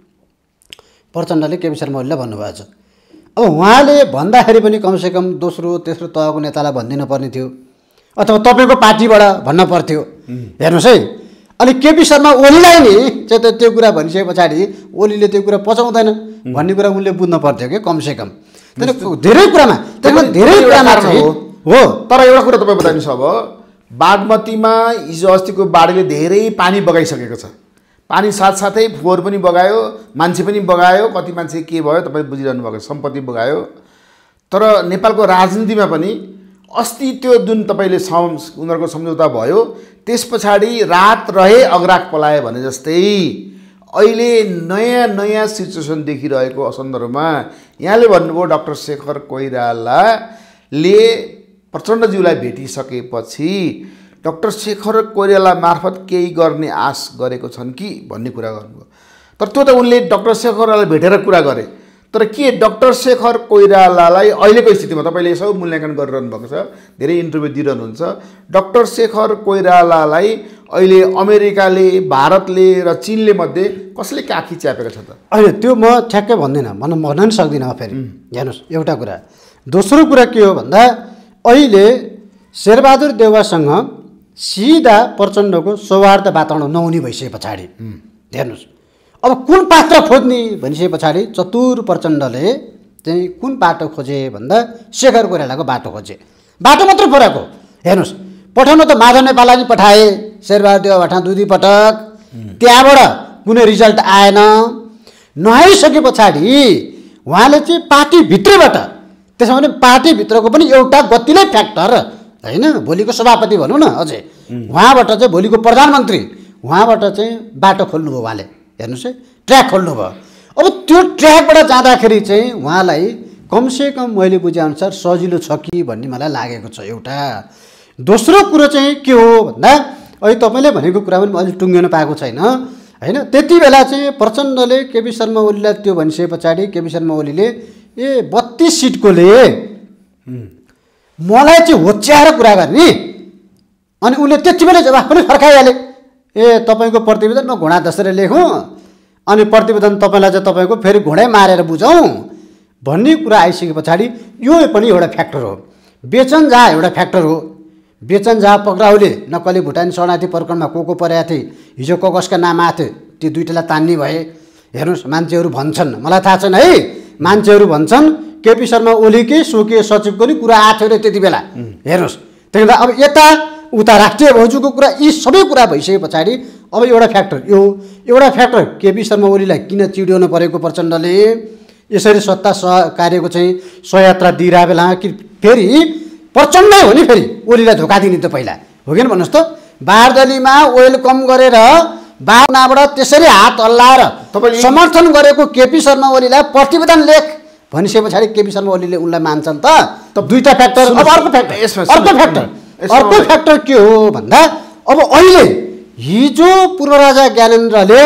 प्रचण्डले केपी शर्मा ओलीलाई भन्नुभएको छ। अब उहाँले भन्दाखेरि पनि कमसेकम दोस्रो तेस्रो तहको नेतालाई भनिदिनु पर्ने थियो अथवा तपाईँको पार्टीबाट भन्न पर्थ्यो। हेर्नुहोस् है, अनि केपी शर्मा ओलीलाई नि चाहिँ त्यो कुरा भनिसके पछाडि ओलीले त्यो कुरा पचाउँदैन भन्ने कुरा उनले बुझ्न पर्थ्यो कि कमसेकम। धेरै कुरामा धेरै कुरामा हो। तर एउटा कुरा तपाईँ बताइनुहोस्, अब बागमतीमा हिजो अस्तिको बाढीले धेरै पानी बगाइसकेको छ। पानी साथसाथै फोहोर पनि बगायो, मान्छे पनि बगायो, कति मान्छे के भयो तपाईँ बुझिरहनु भएको, सम्पत्ति बगायो। तर नेपालको राजनीतिमा पनि अस्ति त्यो जुन तपाईँले सम उनीहरूको सम्झौता भयो त्यस पछाडि रात रहे अग्राक पलाए भने जस्तै अहिले नयाँ नयाँ सिचुएसन देखिरहेको सन्दर्भमा यहाँले भन्नुभयो डाक्टर शेखर कोइरालाले प्रचण्डज्यूलाई भेटिसकेपछि डाक्टर शेखर कोइराला मार्फत केही गर्ने आश गरेको छन् कि भन्ने कुरा गर्नुभयो। तर त्यो त उनले डाक्टर शेखर कोइरालालाई भेटेर कुरा गरे, तर के डाक्टर शेखर कोइरालालाई अहिलेको स्थितिमा तपाईँले यसो मूल्याङ्कन गरिरहनु भएको छ, धेरै इन्टरभ्यू दिइरहनुहुन्छ, डाक्टर शेखर कोइरालालाई अहिले अमेरिकाले भारतले र चीनले मध्ये कसले काखी च्यापेको छ त? अहिले त्यो म ठ्याक्कै भन्दिनँ, भन्न भन्न पनि सक्दिनँ। फेरि हेर्नुहोस्, एउटा कुरा। दोस्रो कुरा के हो भन्दा अहिले शेरबहादुर देउवासँग सिधा प्रचण्डको सौहार्द वातावरण नहुने भइसके पछाडि हेर्नुहोस्, अब कुन पात्र खोज्ने भनिसके पछाडि चतुर प्रचण्डले चाहिँ कुन बाटो खोजे भन्दा शेखर कोइरालाको बाटो खोजे। बाटो मात्र फरक हो। हेर्नुहोस्, पठाउन त माधव नेपाललाई पठाए शेरबहादुर देउवाबाट दुई दुई पटक, त्यहाँबाट कुनै रिजल्ट आएन। नआइसके पछाडि उहाँले चाहिँ पार्टीभित्रबाट, त्यसो भने पार्टीभित्रको पनि एउटा गतिलै फ्याक्टर होइन, भोलिको सभापति भनौँ न, अझै उहाँबाट चाहिँ भोलिको प्रधानमन्त्री, उहाँबाट चाहिँ बाटो खोल्नुभयो उहाँले। हेर्नुहोस् है, ट्र्याक खोल्नुभयो। अब त्यो ट्र्याकबाट जाँदाखेरि चाहिँ उहाँलाई कमसेकम मैले बुझेअनुसार सजिलो छ कि भन्ने मलाई लागेको छ एउटा। दोस्रो कुरो चाहिँ के हो भन्दा अहिले तपाईँले भनेको कुरा पनि अहिले टुङ्गिन पाएको छैन होइन। त्यति बेला चाहिँ प्रचण्डले केपी शर्मा ओलीलाई त्यो भनिसके पछाडि केपी शर्मा ओलीले ए बत्तिस सिटकोले मलाई चाहिँ होच्याएर कुरा गर्ने, अनि उसले त्यति बेला जवाफ पनि फर्काइहाले, ए तपाईँको प्रतिवेदन म घुँडा धसेर लेखौँ अनि प्रतिवेदन तपाईँलाई चाहिँ तपाईँको फेरि घुँडै मारेर बुझौँ भन्ने कुरा आइसके पछाडि यो पनि एउटा फ्याक्टर हो। बेचन झा एउटा फ्याक्टर हो। बेचन झा पक्राउले नक्कली भुटानी शरणार्थी प्रकरणमा को को परेका थिए, हिजो को कसका नाम आएको थियो, त्यो दुइटालाई तान्ने भए। हेर्नुहोस्, मान्छेहरू भन्छन्, मलाई थाहा छैन है, मान्छेहरू भन्छन् केपी शर्मा ओलीकै स्वकीय सचिवको नि कुरा आएको थियो अरे त्यति बेला। हेर्नुहोस्, त्यही भएर अब यता उता राष्ट्रिय भाउजूको कुरा, यी सबै कुरा भइसके पछाडि अब एउटा फ्याक्टर यो एउटा फ्याक्टर केपी शर्मा ओलीलाई किन चिड्याउनु परेको प्रचण्डले यसरी सत्ता सह कार्यको चाहिँ सहयात्रा दिइरहेको बेला कि फेरि प्रचण्डै हो नि फेरि ओलीलाई धोका दिने त पहिला हो कि भन्नुहोस् त। बारदलीमा वेलकम गरेर बाबुनाबाट त्यसरी हात हल्लाएर तपाईले- समर्थन गरेको केपी शर्मा ओलीलाई प्रतिवेदन लेख भनिसके पछाडि केपी शर्मा ओलीले उनलाई मान्छन् त दुईटा फ्याक्टर। अब अर्को फ्याक्टर यसमा अर्को सुन्नु- फ्याक्टर यसमा अर्को मलाई- फ्याक्टर के हो भन्दा अब अहिले हिजो पूर्व राजा ज्ञानेन्द्रले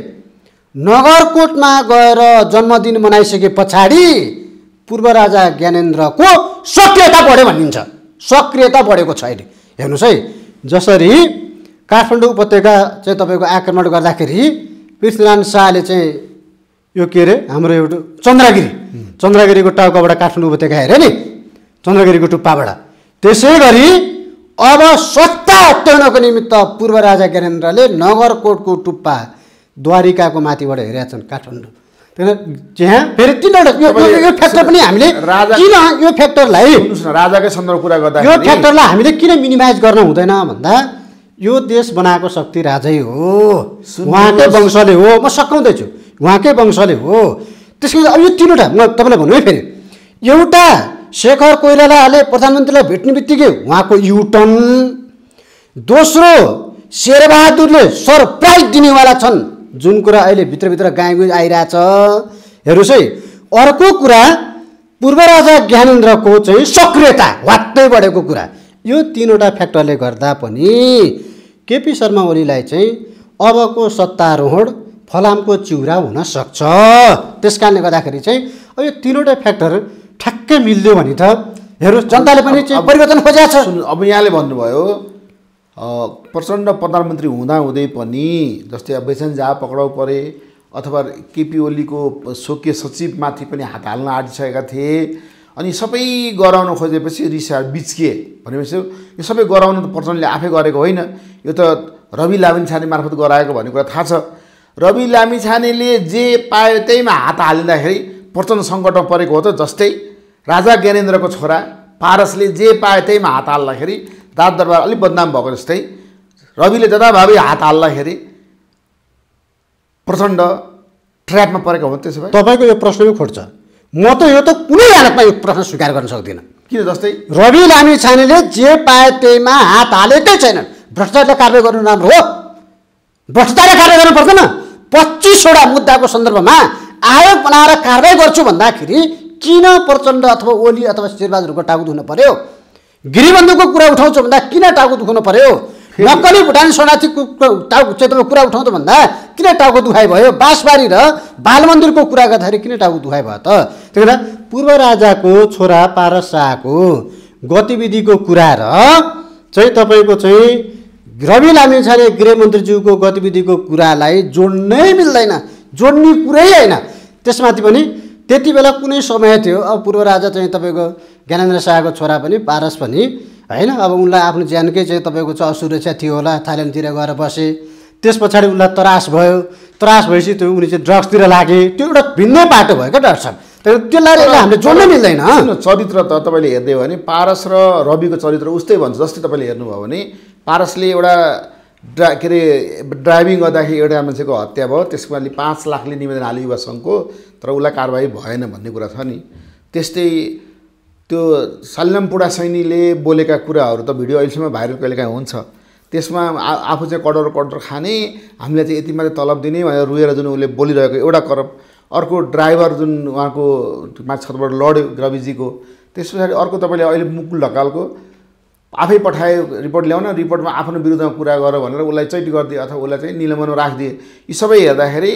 नगरकोटमा गएर जन्मदिन मनाइसके पछाडि पूर्व राजा ज्ञानेन्द्रको सक्रियता बढ्यो भनिन्छ। सक्रियता बढेको छ अहिले हेर्नुहोस् है। जसरी काठमाडौँ उपत्यका चाहिँ तपाईँको आक्रमण गर्दाखेरि पृथ्वीनारायण शाहले चाहिँ यो के अरे हाम्रो एउटा चन्द्रगिरी चन्द्रगिरीको टाउकोबाट काठमाडौँ उपत्यका हेऱ्यो नि चन्द्रगिरीको टुप्पाबाट। त्यसै गरी अब सत्ता हटाउनको निमित्त पूर्व राजा ज्ञानेन्द्रले नगरकोटको टुप्पा द्वारिकाको माथिबाट हेरेका छन् काठमाडौँ। त्यहाँ फेरि तिनवटा यो यो फ्याक्टर पनि हामीले राजा- किन यो फ्याक्टरलाई सुन्नुहोस् न, राजाकै सन्दर्भ कुरा गर्दा यो फ्याक्टरलाई हामीले किन मिनिमाइज गर्न हुँदैन भन्दा यो देश बनाएको शक्ति राजै हो, उहाँकै वंशले हो। म सघाउँदैछु उहाँकै वंशले हो। त्यसको अब यो तिनवटा म तपाईँलाई भन्नु है फेरि एउटा शेखर कोइरालाले प्रधानमन्त्रीलाई भेट्ने बित्तिकै उहाँको युटर्न, दोस्रो शेरबहादुरले सरप्राइज दिनेवाला छन् जुन कुरा अहिले भित्रभित्र गाईगुई आइरहेछ हेर्नुहोस् है। अर्को कुरा पूर्व राजा ज्ञानेन्द्रको चाहिँ सक्रियता वात्तै बढेको कुरा। यो तिनवटा फ्याक्टरले गर्दा पनि केपी शर्मा ओलीलाई चाहिँ अबको सत्तारोहण फलामको चिउरा हुन सक्छ। त्यस कारणले गर्दाखेरि चाहिँ अब यो तिनवटा फ्याक्टर ठ्याक्कै मिल्यो भने त हेर्नुहोस् जनताले पनि चाहिँ परिवर्तन खोजेको छ। सुन्नु, अब यहाँले भन्नुभयो प्रचण्ड प्रधानमन्त्री हुँदाहुँदै पनि जस्तै अब बेचन झा पक्राउ परे अथवा केपी ओलीको स्वकीय सचिवमाथि पनि हात हाल्न आँटिसकेका थिए अनि सबै गराउन खोजेपछि रिसा बिच्किए भनेपछि यो सबै गराउन त प्रचण्डले आफै गरेको होइन, यो त रवि लामिछाने मार्फत गराएको भन्ने कुरा थाहा छ। रवि लामिछानेले जे पायो त्यहीमा हात हालिँदाखेरि प्रचण्ड सङ्कटमा परेको हो त। जस्तै राजा ज्ञानेन्द्रको छोरा पारसले जे पायो त्यहीमा हात हाल्दाखेरि राजदरबार अलिक बदनाम भएको जस्तै रविले जताभावी हात हाल्दाखेरि प्रचण्ड ट्र्यापमा परेको हो। त्यसो भए तपाईँको यो प्रश्न खोज्छ, म त यो त कुनै हालतमा यो प्रश्न स्वीकार गर्न सक्दिनँ। किन जस्तै रवि लामिछानेले जे पाए त्यहीमा हात हालेकै छैनन्। भ्रष्टाचारले कारवाही गर्नु राम्रो हो, भ्रष्टाचारले कारवाही गर्नु पर्दैन। पच्चिसवटा मुद्दाको सन्दर्भमा आयोग बनाएर कारवाही गर्छु भन्दाखेरि किन प्रचण्ड अथवा ओली अथवा शेरबहादुरको टाउको दुख्नु पर्यो? गिरिबन्धुको कुरा उठाउँछु भन्दा किन टाउको दुखाउनु पर्यो? नक्कली भुटानी शरणार्थीको टाउको क्षेत्रमा कुरा उठाउँछु भन्दा किन टाउको दुखाइ भयो? बाँसबारी र बालमन्दिरको कुरा गर्दाखेरि किन टाउको दुखाइ भयो त? त्यही भएर पूर्व राजाको छोरा पारस शाहको गतिविधिको कुरा र चाहिँ तपाईँको चाहिँ रवि लामिछाने गृहमन्त्रीज्यूको गतिविधिको कुरालाई जोड्नै मिल्दैन, जोड्ने कुरै होइन। त्यसमाथि पनि त्यति बेला कुनै समय थियो अब पूर्व राजा चाहिँ तपाईँको ज्ञानेन्द्र शाहको छोरा पनि पारस पनि होइन, अब उनलाई आफ्नो ज्यानकै चाहिँ तपाईँको चाहिँ असुरक्षा थियो होला, थाइल्यान्डतिर गएर बसे। त्यस पछाडि उनलाई त्रास भयो, त्रास भएपछि त्यो उनी चाहिँ ड्रग्सतिर लागे। त्यो एउटा भिन्नै बाटो भयो क्या डाक्टर साहब। तर त्यसलाई हामीले जोड्नै मिल्दैन। चरित्र त तपाईँले हेर्दै हो भने पारस र रविको चरित्र उस्तै भन्छ। जस्तै तपाईँले हेर्नुभयो भने पारसले एउटा ड्रा के अरे ड्राइभिङ गर्दाखेरि एउटा मान्छेको हत्या भयो, त्यसको लागि पाँच लाखले निवेदन हाल्यो युवा सङ्घको, तर उसलाई कारवाही भएन भन्ने कुरा छ नि। त्यस्तै त्यो सालिनाम सैनीले बोलेका कुराहरू त भिडियो अहिलेसम्म भाइरल कहिलेकाहीँ हुन्छ। त्यसमा आफू चाहिँ करोड करोड खाने, हामीलाई चाहिँ यति मात्रै तलब दिने भनेर रुएर जुन उसले बोलिरहेको एउटा करप। अर्को ड्राइभर जुन उहाँको माथि छतबाट लड्यो रविजीको, त्यस पछाडि अर्को तपाईँले अहिले मुकुल ढकालको आफै पठायो रिपोर्ट ल्याउन, रिपोर्टमा आफ्नो विरुद्धमा कुरा गर भनेर उसलाई चैटी गरिदिए अथवा उसलाई चाहिँ निलम्बनमा राखिदिए। यी सबै हेर्दाखेरि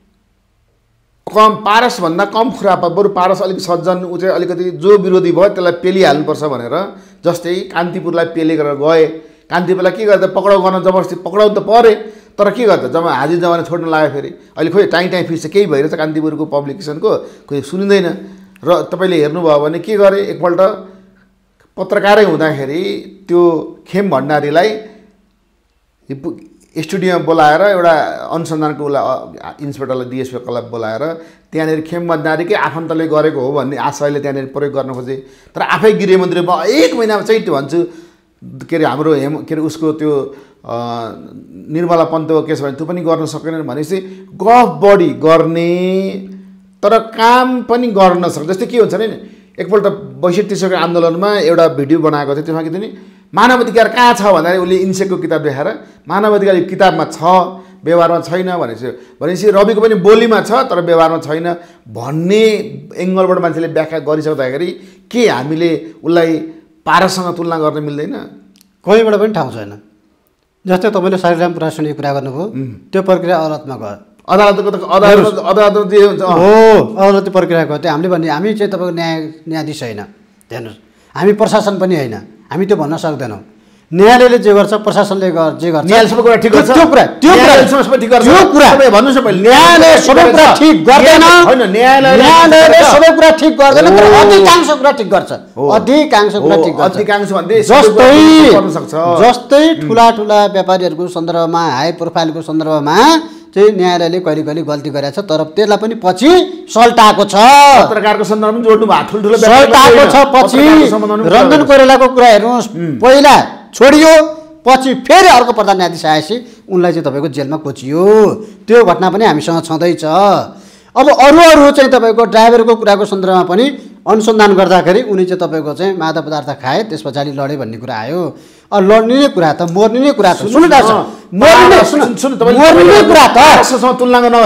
कम पारसभन्दा कम खुराप, बरु पारस अलिक सज्जन, ऊ चाहिँ अलिकति जो विरोधी भयो त्यसलाई पेलिहाल्नुपर्छ भनेर। जस्तै कान्तिपुरलाई पेले गरेर गए, कान्तिपुरलाई के गर्दा पक्राउ गर्न जबरजस्ती पक्राउ त परे, तर के गर्दा जम्मा हाजिर जमाना छोड्न लाग्यो। फेरि अहिले खोइ टाइम टाइम फिस केही भइरहेछ कान्तिपुरको पब्लिकेसनको, कोही सुनिँदैन। र तपाईँले हेर्नुभयो भने के गरे, एकपल्ट पत्रकारै हुँदाखेरि त्यो खेम भण्डारीलाई स्टुडियोमा बोलाएर एउटा अनुसन्धानको उसलाई इन्सपेक्टरलाई डिएसपीलाई बोलाएर त्यहाँनिर खेम भण्डारीकै आफन्तले गरेको हो भन्ने आशयले त्यहाँनिर प्रयोग गर्न खोजे। तर आफै गृहमन्त्री म एक महिनामा चाहिँ भन्छु के अरे हाम्रो हेम के अरे उसको त्यो निर्मला पन्तको केस भने त्यो पनि गर्न सकेन भनेपछि गफ बढी गर्ने तर काम पनि गर्न सक्छ। जस्तै के हुन्छ नि, एकपल्ट बैसठी तिसको आन्दोलनमा एउटा भिडियो बनाएको थियो, त्यसमा के थियो नि, मानव अधिकार कहाँ छ भन्दाखेरि उसले इन्सेकको किताब देखाएर मानव अधिकार किताबमा छ, व्यवहारमा छैन भनेपछि भनेपछि रविको पनि बोलीमा छ तर व्यवहारमा छैन भन्ने एङ्गलबाट मान्छेले व्याख्या गरिसक्दाखेरि के हामीले उसलाई पारससँग तुलना गर्न मिल्दैन? कहीँबाट पनि ठाउँ छैन। जस्तै तपाईँले शालिग्राम प्रशासनको कुरा गर्नुभयो, त्यो प्रक्रिया अदालतमा गयो। अदालतको त अदालत अदालत जे हुन्छ हो अदालती प्रक्रिया गयो। त्यो हामीले भन्ने हामी चाहिँ तपाईँको न्याय न्यायाधीश होइन, हेर्नुहोस् हामी प्रशासन पनि होइन, हामी त्यो भन्न सक्दैनौँ। न्यायालयले जे गर्छ प्रशासनले जे गर्छ न्यायालय सबै कुरा ठिक गर्छ। त्यो कुरा त्यो कुरा सबै ठिक गर्छ। त्यो कुरा तपाईँ भन्नुहोस् न पहिले न्यायालय सबै कुरा ठिक गर्दैन। होइन न्यायालय न्यायालयले सबै कुरा ठिक गर्दैन तर अधिकांश कुरा ठिक गर्छ। अधिकांश कुरा ठिक गर्छ। अधिकांश भन्दै जस्तै गर्न सक्छ। जस्तै ठुला ठुला व्यापारीहरूको सन्दर्भमा हाई प्रोफाइलको सन्दर्भमा चाहिँ न्यायालयले कहिले कहिले गल्ती गरेको छ तर त्यसलाई पनि पछि सल्टाएको छ। पत्रकारको सन्दर्भमा जोड्नु भएको ठुल्ठुलो सल्टाएको छ। पछि रञ्जन कोइरालाको कुरा हेर्नुहोस्, पहिला छोडियो पछि फेरि अर्को प्रधान न्यायाधीश आएपछि उनलाई चाहिँ तपाईँको जेलमा कोचियो। त्यो घटना पनि हामीसँग छँदैछ। अब अरू अरू चाहिँ तपाईँको ड्राइभरको कुराको सन्दर्भमा पनि अनुसन्धान गर्दाखेरि उनी चाहिँ तपाईँको चाहिँ मादक पदार्थ खाए त्यस पछाडि लडे भन्ने कुरा आयो। अब लड्ने नै कुरा त मर्ने नै कुरा त सुन्नु दाजु मर्ने मर्ने कुरा त तुलना गर्न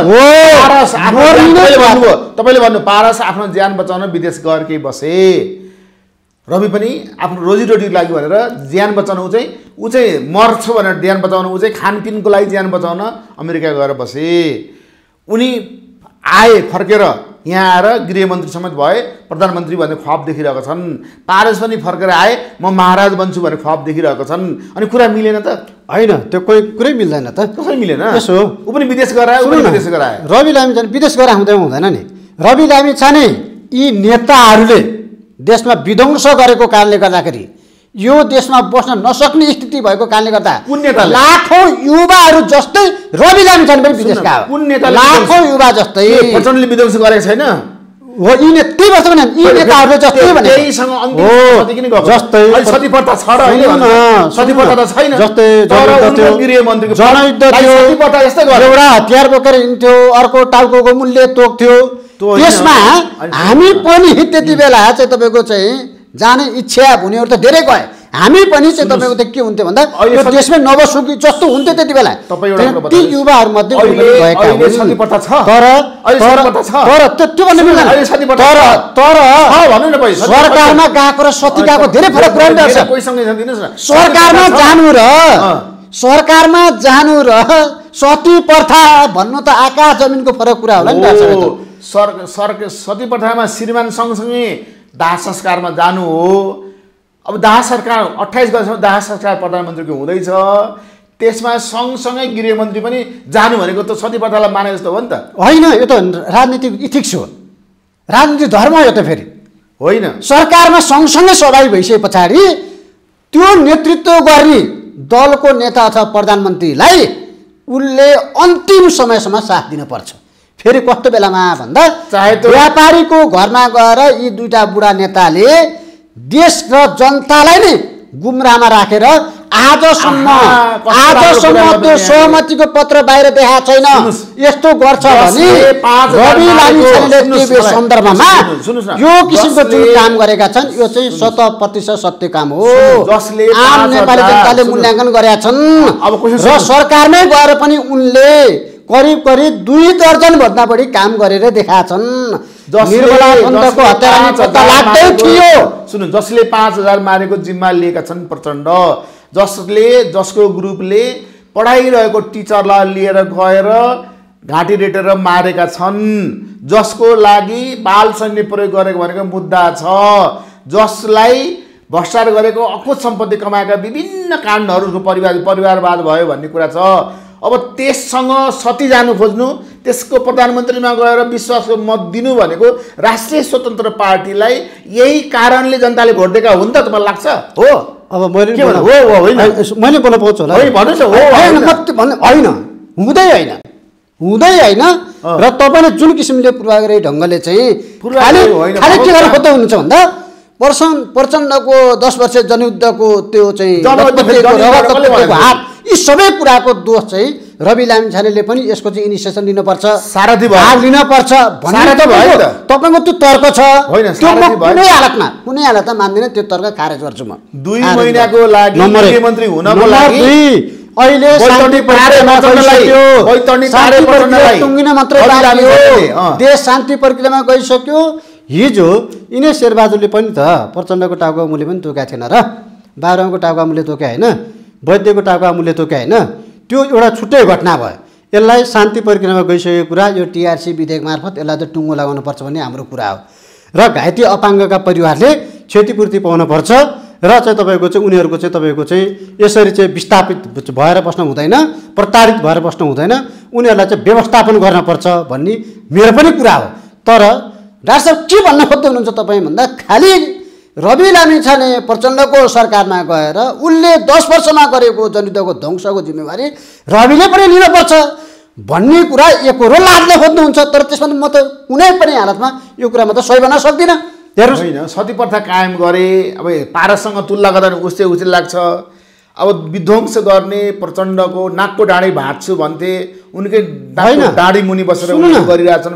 तपाईँले भन्नु पारस आफ्नो ज्यान बचाउन विदेश गएर केही बसे, रवि पनि आफ्नो रोजीरोटीको लागि भनेर ज्यान बचाउन ऊ चाहिँ ऊ चाहिँ मर्छ भनेर ज्यान बचाउन ऊ चाहिँ खानपिनको लागि ज्यान बचाउन अमेरिका गएर बसे। उनी आए फर्केर यहाँ आएर गृहमन्त्री समेत भए, प्रधानमन्त्री भन्ने ख्वाब देखिरहेका छन्। पारस पनि फर्केर आए म महाराज बन्छु भन्ने ख्वाब देखिरहेका छन्। अनि कुरा मिलेन त? होइन त्यो कोही कुरै मिल्दैन त। कसरी मिलेन? यसो ऊ पनि विदेश गएर आयो, ऊ पनि विदेश गएर आयो। रवि लामी चाहिँ विदेश गएर आउँदै हुँदैन नि। रवि लामी छाने यी नेताहरूले देशमा विध्वंस गरेको कारणले गर्दाखेरि यो देशमा बस्न नसक्ने स्थिति भएको कारणले गर्दा लाखौँ युवाहरू जस्तै रवि लामी छन् पनि विदेश गयो। कुन नेताले? लाखौँ युवा जस्तै। प्रचण्डले विध्वंस गरेको छैन हो यी ने त्यही वर्ष भने यी नेताहरूले जस्तै भने त्यहीसँग अन्तिम सती किन गएको? जस्तै सती प्रथा छ र होइन? सती प्रथा त छैन। जस्तै गृहमन्त्रीको जनयुद्ध थियो, सती प्रथा यस्तै गर्यो। एउटा हतियार बोकेर हिँड्थ्यो, अर्को टाउको मूल्य तोक्थ्यो। त्यसमा हामी पनि त्यति बेला चाहिँ तपाईँको चाहिँ जाने इच्छा हुनेहरू त धेरै गए। हामी पनि चाहिँ तपाईँको त के हुन्थ्यो भन्दा यो देशमै नवसुखी जस्तो हुन्थ्यो त्यति बेला। ती युवाहरूमध्ये गएका तर सरकारमा गएको र सती गएको धेरै फरक रहन्छ। सरकारमा जानु र सरकारमा जानु र सती प्रथा भन्नु त आकाश जमिनको फरक कुरा होला नि। सर सर सती प्रथामा श्रीमान सँगसँगै दाह संस्कारमा जानु हो। अब दाह संस्कार अट्ठाइस गतेसम्म दाह संस्कार प्रधानमन्त्रीको हुँदैछ, त्यसमा सँगसँगै गृहमन्त्री पनि जानु भनेको त सती प्रथालाई माने जस्तो हो नि त? होइन, यो त राजनीतिक इथिक्स हो, राजनीतिक धर्म हो यो त। फेरि होइन, सरकारमा सँगसँगै सहभागी भइसके पछाडि त्यो नेतृत्व गर्ने दलको नेता अथवा प्रधानमन्त्रीलाई उसले अन्तिम समयसम्म साथ दिनुपर्छ। फेरि कस्तो बेलामा भन्दा चाहे व्यापारीको घरमा गएर यी दुईटा बुढा नेताले देश र जनतालाई नै गुमराहमा राखेर आजसम्म आजसम्म त्यो सहमतिको पत्र बाहिर देखाएको छैन। यस्तो गर्छ भने रवि लामी छानेले सन्दर्भमा यो किसिमको जुन काम गरेका छन् यो चाहिँ शत प्रतिशत सत्य काम हो। आम नेपाली जनताले मूल्याङ्कन गरेका छन् र सरकारमै गएर पनि उनले करिब करिब दुई दर्जन भन्दा बढी काम गरेर देखाएका छन्। निर्मला पन्तको हत्यारानी पत्ता लाग्दै थियो। सुन्नु, जसले पाँच हजार मारेको जिम्मा लिएका छन् प्रचण्ड, जसले जसको ग्रुपले पढाइरहेको टिचरलाई लिएर गएर घाँटी रेटेर मारेका छन्, जसको लागि बाल सैन्य प्रयोग गरेको भनेको मुद्दा छ, जसलाई भ्रष्टाचार गरेको अकुत सम्पत्ति कमाएका विभिन्न काण्डहरूको परिवार परिवारवाद भयो भन्ने कुरा छ। अब त्यससँग सती जानु खोज्नु, त्यसको प्रधानमन्त्रीमा गएर विश्वासको मत दिनु भनेको राष्ट्रिय स्वतन्त्र पार्टीलाई यही कारणले जनताले भोट दिएका हुन् त तपाईँलाई लाग्छ? हो। अब मैले के भन्नु? हो हो होइन, मैले बोल्न पाउँछु होला? होइन भन्नुहोस् न। हो होइन, हुँदै होइन, हुँदै होइन। र तपाईँले जुन किसिमले पूर्वाग्रही ढङ्गले चाहिँ खालि खालि के गरेर खोज्दै हुनुहुन्छ भन्दा प्रचण्ड प्रचण्डको दस वर्ष जनयुद्धको त्यो चाहिँ हात यी सबै कुराको दोष चाहिँ रवि लामिछानेले पनि यसको चाहिँ इनिसिएसन लिनुपर्छ, सारथी भाग लिनुपर्छ भन्ने तपाईँको त्यो तर्क छ। कुनै हालतमा कुनै हालतमा मान्दिनँ, त्यो तर्क खारेज गर्छु म। दुई महिनाको लागि मुख्यमन्त्री हुनको लागि अहिले शान्ति प्रक्रियामा गइसक्यो टुङ्गिन मात्रै बाँकी हो देश शान्ति प्रक्रियामा गइसक्यो हिजो यिनै शेरबहादुरले पनि त प्रचण्डको टाउको मूल्य पनि तोकेको थिएन र बाबुरामको टाउको मूल्य तोके होइन वैद्यको टाउको मूल्य तोके होइन त्यो एउटा छुट्टै घटना भयो यसलाई शान्ति प्रक्रियामा गइसकेको कुरा यो टिआरसी विधेयक मार्फत यसलाई त टुङ्गो लगाउनुपर्छ भन्ने हाम्रो कुरा हो र घाइते अपाङ्गका परिवारले क्षतिपूर्ति पाउनुपर्छ र चाहिँ तपाईँको चाहिँ उनीहरूको चाहिँ तपाईँको चाहिँ यसरी चाहिँ विस्थापित भएर बस्न हुँदैन प्रताडित भएर बस्न हुँदैन उनीहरूलाई चाहिँ व्यवस्थापन गर्नुपर्छ भन्ने मेरो पनि कुरा हो तर डाक्टर साहब के भन्न खोज्दै हुनुहुन्छ तपाईँ भन्दा खालि रवि लामिछाने प्रचण्डको सरकारमा गएर उसले दस वर्षमा गरेको जनयुद्धको ध्वंसको जिम्मेवारी रविले पनि लिनुपर्छ भन्ने कुरा एकरो लादले खोज्नुहुन्छ तर त्यसमा म त कुनै पनि हालतमा यो कुरा म त सही भन्न सक्दिनँ हेर्नुहोस् होइन सती प्रथा कायम गरे अब पारससँग तुलना गर्दा उस्तै उस्तै लाग्छ अब विध्वंस गर्ने प्रचण्डको नाकको डाँडै भाँच्छु भन्थे उनकै डाँडी मुनि बसेर गरिरहेछन्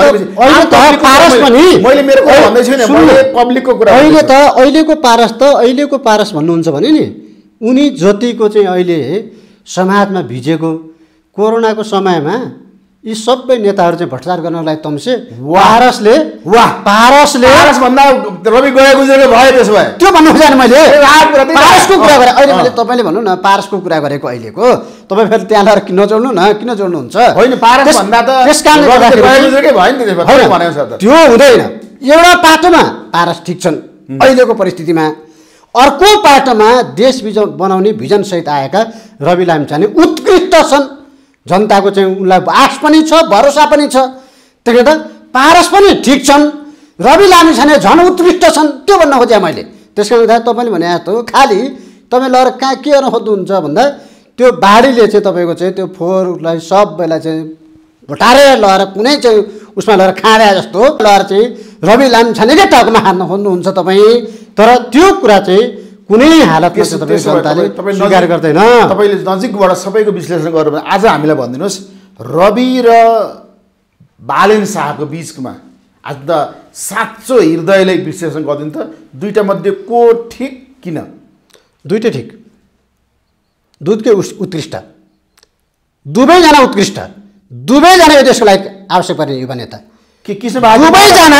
मैले मेरो कुरा भन्दै छैन मैले पब्लिकको कुरा अहिले त अहिलेको पारस त अहिलेको पारस भन्नुहुन्छ भने नि उनी जतिको चाहिँ अहिले समाजमा भिजेको कोरोनाको समयमा यी सबै नेताहरू चाहिँ भ्रष्टाचार गर्नलाई तम्से पारसले वाह पारसले पारस भन्दा रवि गए गुजेको भयो त्यसो भए त्यो भन्नु खोजेन मैले पारसको कुरा गरेँ अहिले मैले तपाईँले भन्नु न पारसको कुरा गरेको अहिलेको तपाईँ फेरि त्यहाँ लगाएर किन जोड्नु न किन जोड्नुहुन्छ होइन पारस भन्दा त त्यस कारणले गए गुजेकै भयो नि त्यसो भए त्यो हुँदैन एउटा पाटोमा पारस ठिक छन् अहिलेको परिस्थितिमा अर्को पाटोमा देश भिजन बनाउने भिजनसहित आएका रवि लामिछाने उत्कृष्ट छन् जनताको चाहिँ उनलाई आश पनि छ भरोसा पनि छ त्यसले त पारस पनि ठिक छन् रवि लामिछाने झन् उत्कृष्ट छन् त्यो भन्न खोजेँ मैले त्यस कारणले तपाईँले भने जस्तो खालि तपाईँ लगेर कहाँ के गर्न खोज्नुहुन्छ भन्दा त्यो बाढीले चाहिँ तपाईँको चाहिँ त्यो फोहोरलाई सबैलाई चाहिँ भटारेर लगेर कुनै चाहिँ उसमा लगेर खाँडा जस्तो लगेर चाहिँ रवि लामिछानेकै टाउकोमा हान्न खोज्नुहुन्छ तपाईँ तर त्यो कुरा चाहिँ कुनै हालतमा चाहिँ तपाईँ जनताले स्वीकार गर्दैन तपाईँले नजिकबाट सबैको विश्लेषण गर्नु आज हामीलाई भनिदिनुहोस् रवि र बालेन शाहको बिचमा आज त साँचो हृदयले विश्लेषण गरिदिनु त दुईटा मध्ये को ठिक किन दुईटै ठिक दुधकै उत्कृष्ट दुवैजना उत्कृष्ट दुवैजना यो देशको लागि आवश्यक पर्ने युवा नेता के कृष्ण दुवैजना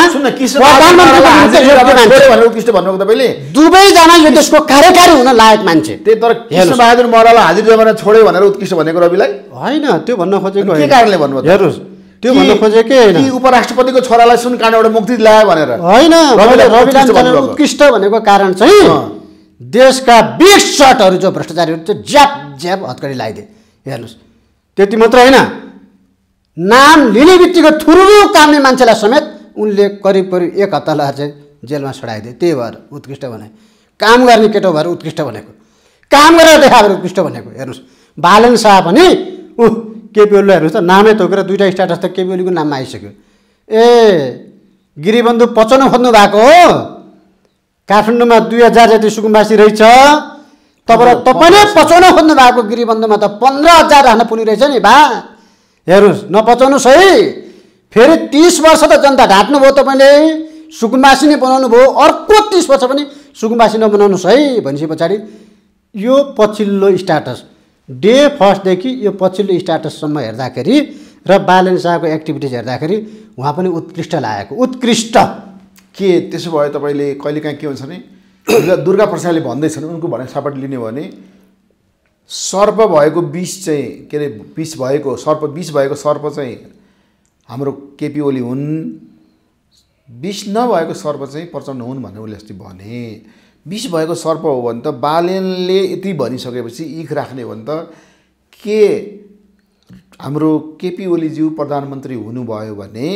उत्कृष्ट भन्नुभयो तपाईँले दुवैजना यो देशको कार्यकारी हुन लायक मान्छे त्यही तर कृष्ण बहादुर मराला हाजिर जमाना छोड्यो भनेर उत्कृष्ट भनेको रविलाई होइन त्यो भन्न खोजेको के कारणले भन्नुभयो हेर्नुहोस् त्यो भन्न खोजेकै होइन उपराष्ट्रपतिको छोरालाई सुन काण्डबाट मुक्ति ल्यायो भनेर होइन रवि उत्कृष्ट भनेको कारण चाहिँ देशका बिस सटहरू जो भ्रष्टाचारीहरू चाहिँ ज्याप ज्याप हत्कडी लगाइदिए हेर्नुहोस् त्यति मात्र होइन नाम लिने बित्तिकै थुरुरु काम्ने मान्छेलाई समेत उनले करिब करिब एक हप्ता लगाएर चाहिँ जेलमा छडाइदिए त्यही भएर उत्कृष्ट भने काम गर्ने केटो भएर उत्कृष्ट भनेको काम गरेर देखा भएर उत्कृष्ट भनेको हेर्नुहोस् बालेन शाह पनि ऊ केपी ओलीले हेर्नुहोस् त नामै तोकेर दुईवटा स्ट्याटस त केपी ओलीको नाममा आइसक्यो ए गिरिबन्धु पचाउनु खोज्नु भएको हो काठमाडौँमा दुई हजार जति सुकुम्बासी रहेछ तपाईँ तपाईँले पचाउन खोज्नु भएको गिरिबन्धुमा त पन्ध्र हजार राख्न पुनि रहेछ नि बा हेर्नुहोस् नपचाउनुहोस् है फेरि तिस वर्ष त जनता ढाँट्नु भयो तपाईँले सुकुम्बासी नै बनाउनु भयो अर्को तिस वर्ष पनि सुकुम्बासी नबनाउनुहोस् है भनेपछि पछाडि यो पछिल्लो स्ट्याटस डे फर्स्टदेखि यो पछिल्लो स्ट्याटससम्म हेर्दाखेरि र बालेन शाहको एक्टिभिटिज हेर्दाखेरि उहाँ पनि उत्कृष्ट लागेको उत्कृष्ट के त्यसो भए तपाईँले कहिलेकाहीँ के हुन्छ भने दुर्गा प्रसादले भन्दैछन् उनको भने सपोर्ट लिने हो भने सर्प भएको विष चाहिँ के अरे विष भएको सर्प विष भएको सर्प चाहिँ हाम्रो केपी ओली हुन् विष नभएको सर्प चाहिँ प्रचण्ड हुन् भनेर उसले अस्ति भने विष भएको सर्प हो भने त बालेनले यति भनिसकेपछि इख राख्ने हो भने त के हाम्रो केपी ओलीज्यू प्रधानमन्त्री हुनुभयो भने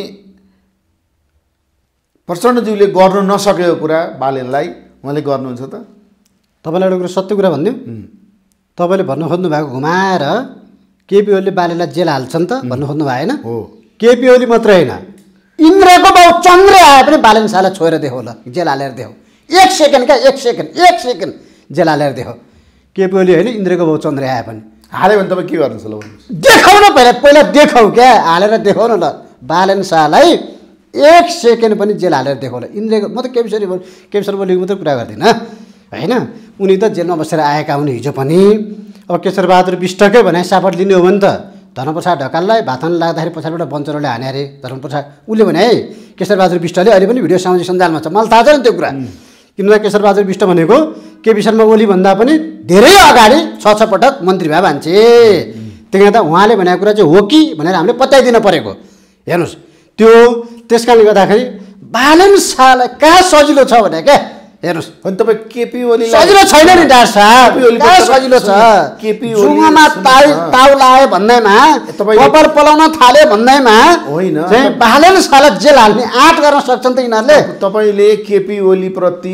प्रचण्डज्यूले गर्नु नसकेको कुरा बालेनलाई उहाँले गर्नुहुन्छ त तपाईँलाई एउटा कुरा सत्य कुरा भनिदिउँ तपाईँले भन्नु खोज्नु भएको घुमाएर केपी ओलीले बालेनलाई जेल हाल्छन् त भन्नु खोज्नु भएन हो केपी ओली मात्रै होइन इन्द्रको बाउ चन्द्र आए पनि बालेन शाहलाई छोएर देखाउ ल जेल हालेर देखाउ एक सेकेन्ड क्या एक सेकेन्ड एक सेकेन्ड जेल हालेर देखाउ केपी ओली होइन इन्द्रको बाउ चन्द्र आए पनि हाल्यो भने तपाईँ के गर्नुहुन्छ ल देखाउ न पहिला पहिला देखाउ क्या हालेर देखाउ न ल बालेन शाहलाई एक सेकेन्ड पनि जेल हालेर देखाउ ल इन्द्रको म त केपी शर्मा केपी शर्मा ओलीको मात्रै कुरा गर्दिनँ होइन उनी त जेलमा बसेर आएका हुन् हिजो पनि अब केशरबहादुर विष्टकै भने सापट लिने हो भने त धर्मप्रसाद ढकाललाई भातन लाग्दाखेरि पछाडिबाट बन्चरोले हाने अरे धर्मप्रसाद उसले भने है केशरबहादुर विष्टले अहिले पनि भिडियो सामाजिक सञ्जालमा छ मलाई थाहा छैन त्यो कुरा किनभने केशरबहादुर विष्ट भनेको केपी शर्मा ओली भन्दा पनि धेरै अगाडि छ छ पटक मन्त्री भए मान्छे त्यही त उहाँले भनेको कुरा चाहिँ हो कि भनेर हामीले पत्याइदिन परेको हेर्नुहोस् त्यो त्यस कारणले गर्दाखेरि बालन साल कहाँ सजिलो छ भने क्या हेर्नुहोस् अनि तपाईँ केपी ओलीलाई सजिलो छैन नि डाक्टर साहब कहाँ सजिलो छ केपी जुङ्गामा ताउ ताउ लाए भन्दैमा कपाल पलाउन थाले भन्दैमा होइन चाहिँ बालन साल जेल हाल्ने आँट गर्न सक्छन् त यिनीहरूले तपाईँले केपी ओली प्रति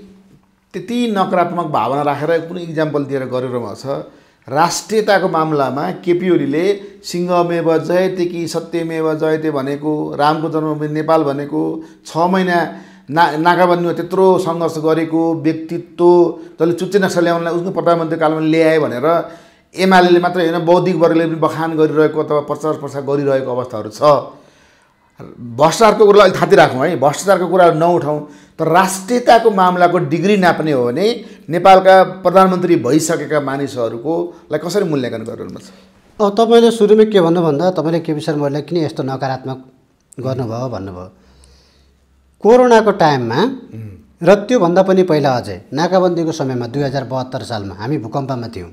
त्यति नकारात्मक भावना राखेर कुन इक्जाम्पल दिएर गरिरहनु छ राष्ट्रियताको मामलामा केपी ओलीले सिंहमेव जयते कि सत्यमेव जयते भनेको रामको जन्मभूमि नेपाल भनेको छ महिना ना नाकाबन्दीमा त्यत्रो सङ्घर्ष गरेको व्यक्तित्व जसले चुच्चे नक्सा ल्याउनलाई उसको प्रधानमन्त्री कालमा ल्याए भनेर एमाले मात्रै होइन बौद्धिक वर्गले पनि बखान गरिरहेको अथवा प्रचार प्रसार गरिरहेको अवस्थाहरू छ भ्रष्टाचारको कुरा अलिक थाती राखौँ है भ्रष्टाचारको कुरा नउठाउँ तर राष्ट्रियताको मामलाको डिग्री नाप्ने हो भने नेपालका प्रधानमन्त्री भइसकेका मानिसहरूकोलाई कसरी मूल्याङ्कन गरिरहनु छ अब तपाईँले सुरुमै के भन्नु भन्दा तपाईँले केपी शर्मा ओलीलाई किन यस्तो नकारात्मक गर्नुभयो भन्नुभयो कोरोनाको टाइममा र त्योभन्दा पनि पहिला अझै नाकाबन्दीको समयमा दुई हजार बहत्तर सालमा हामी भूकम्पमा थियौँ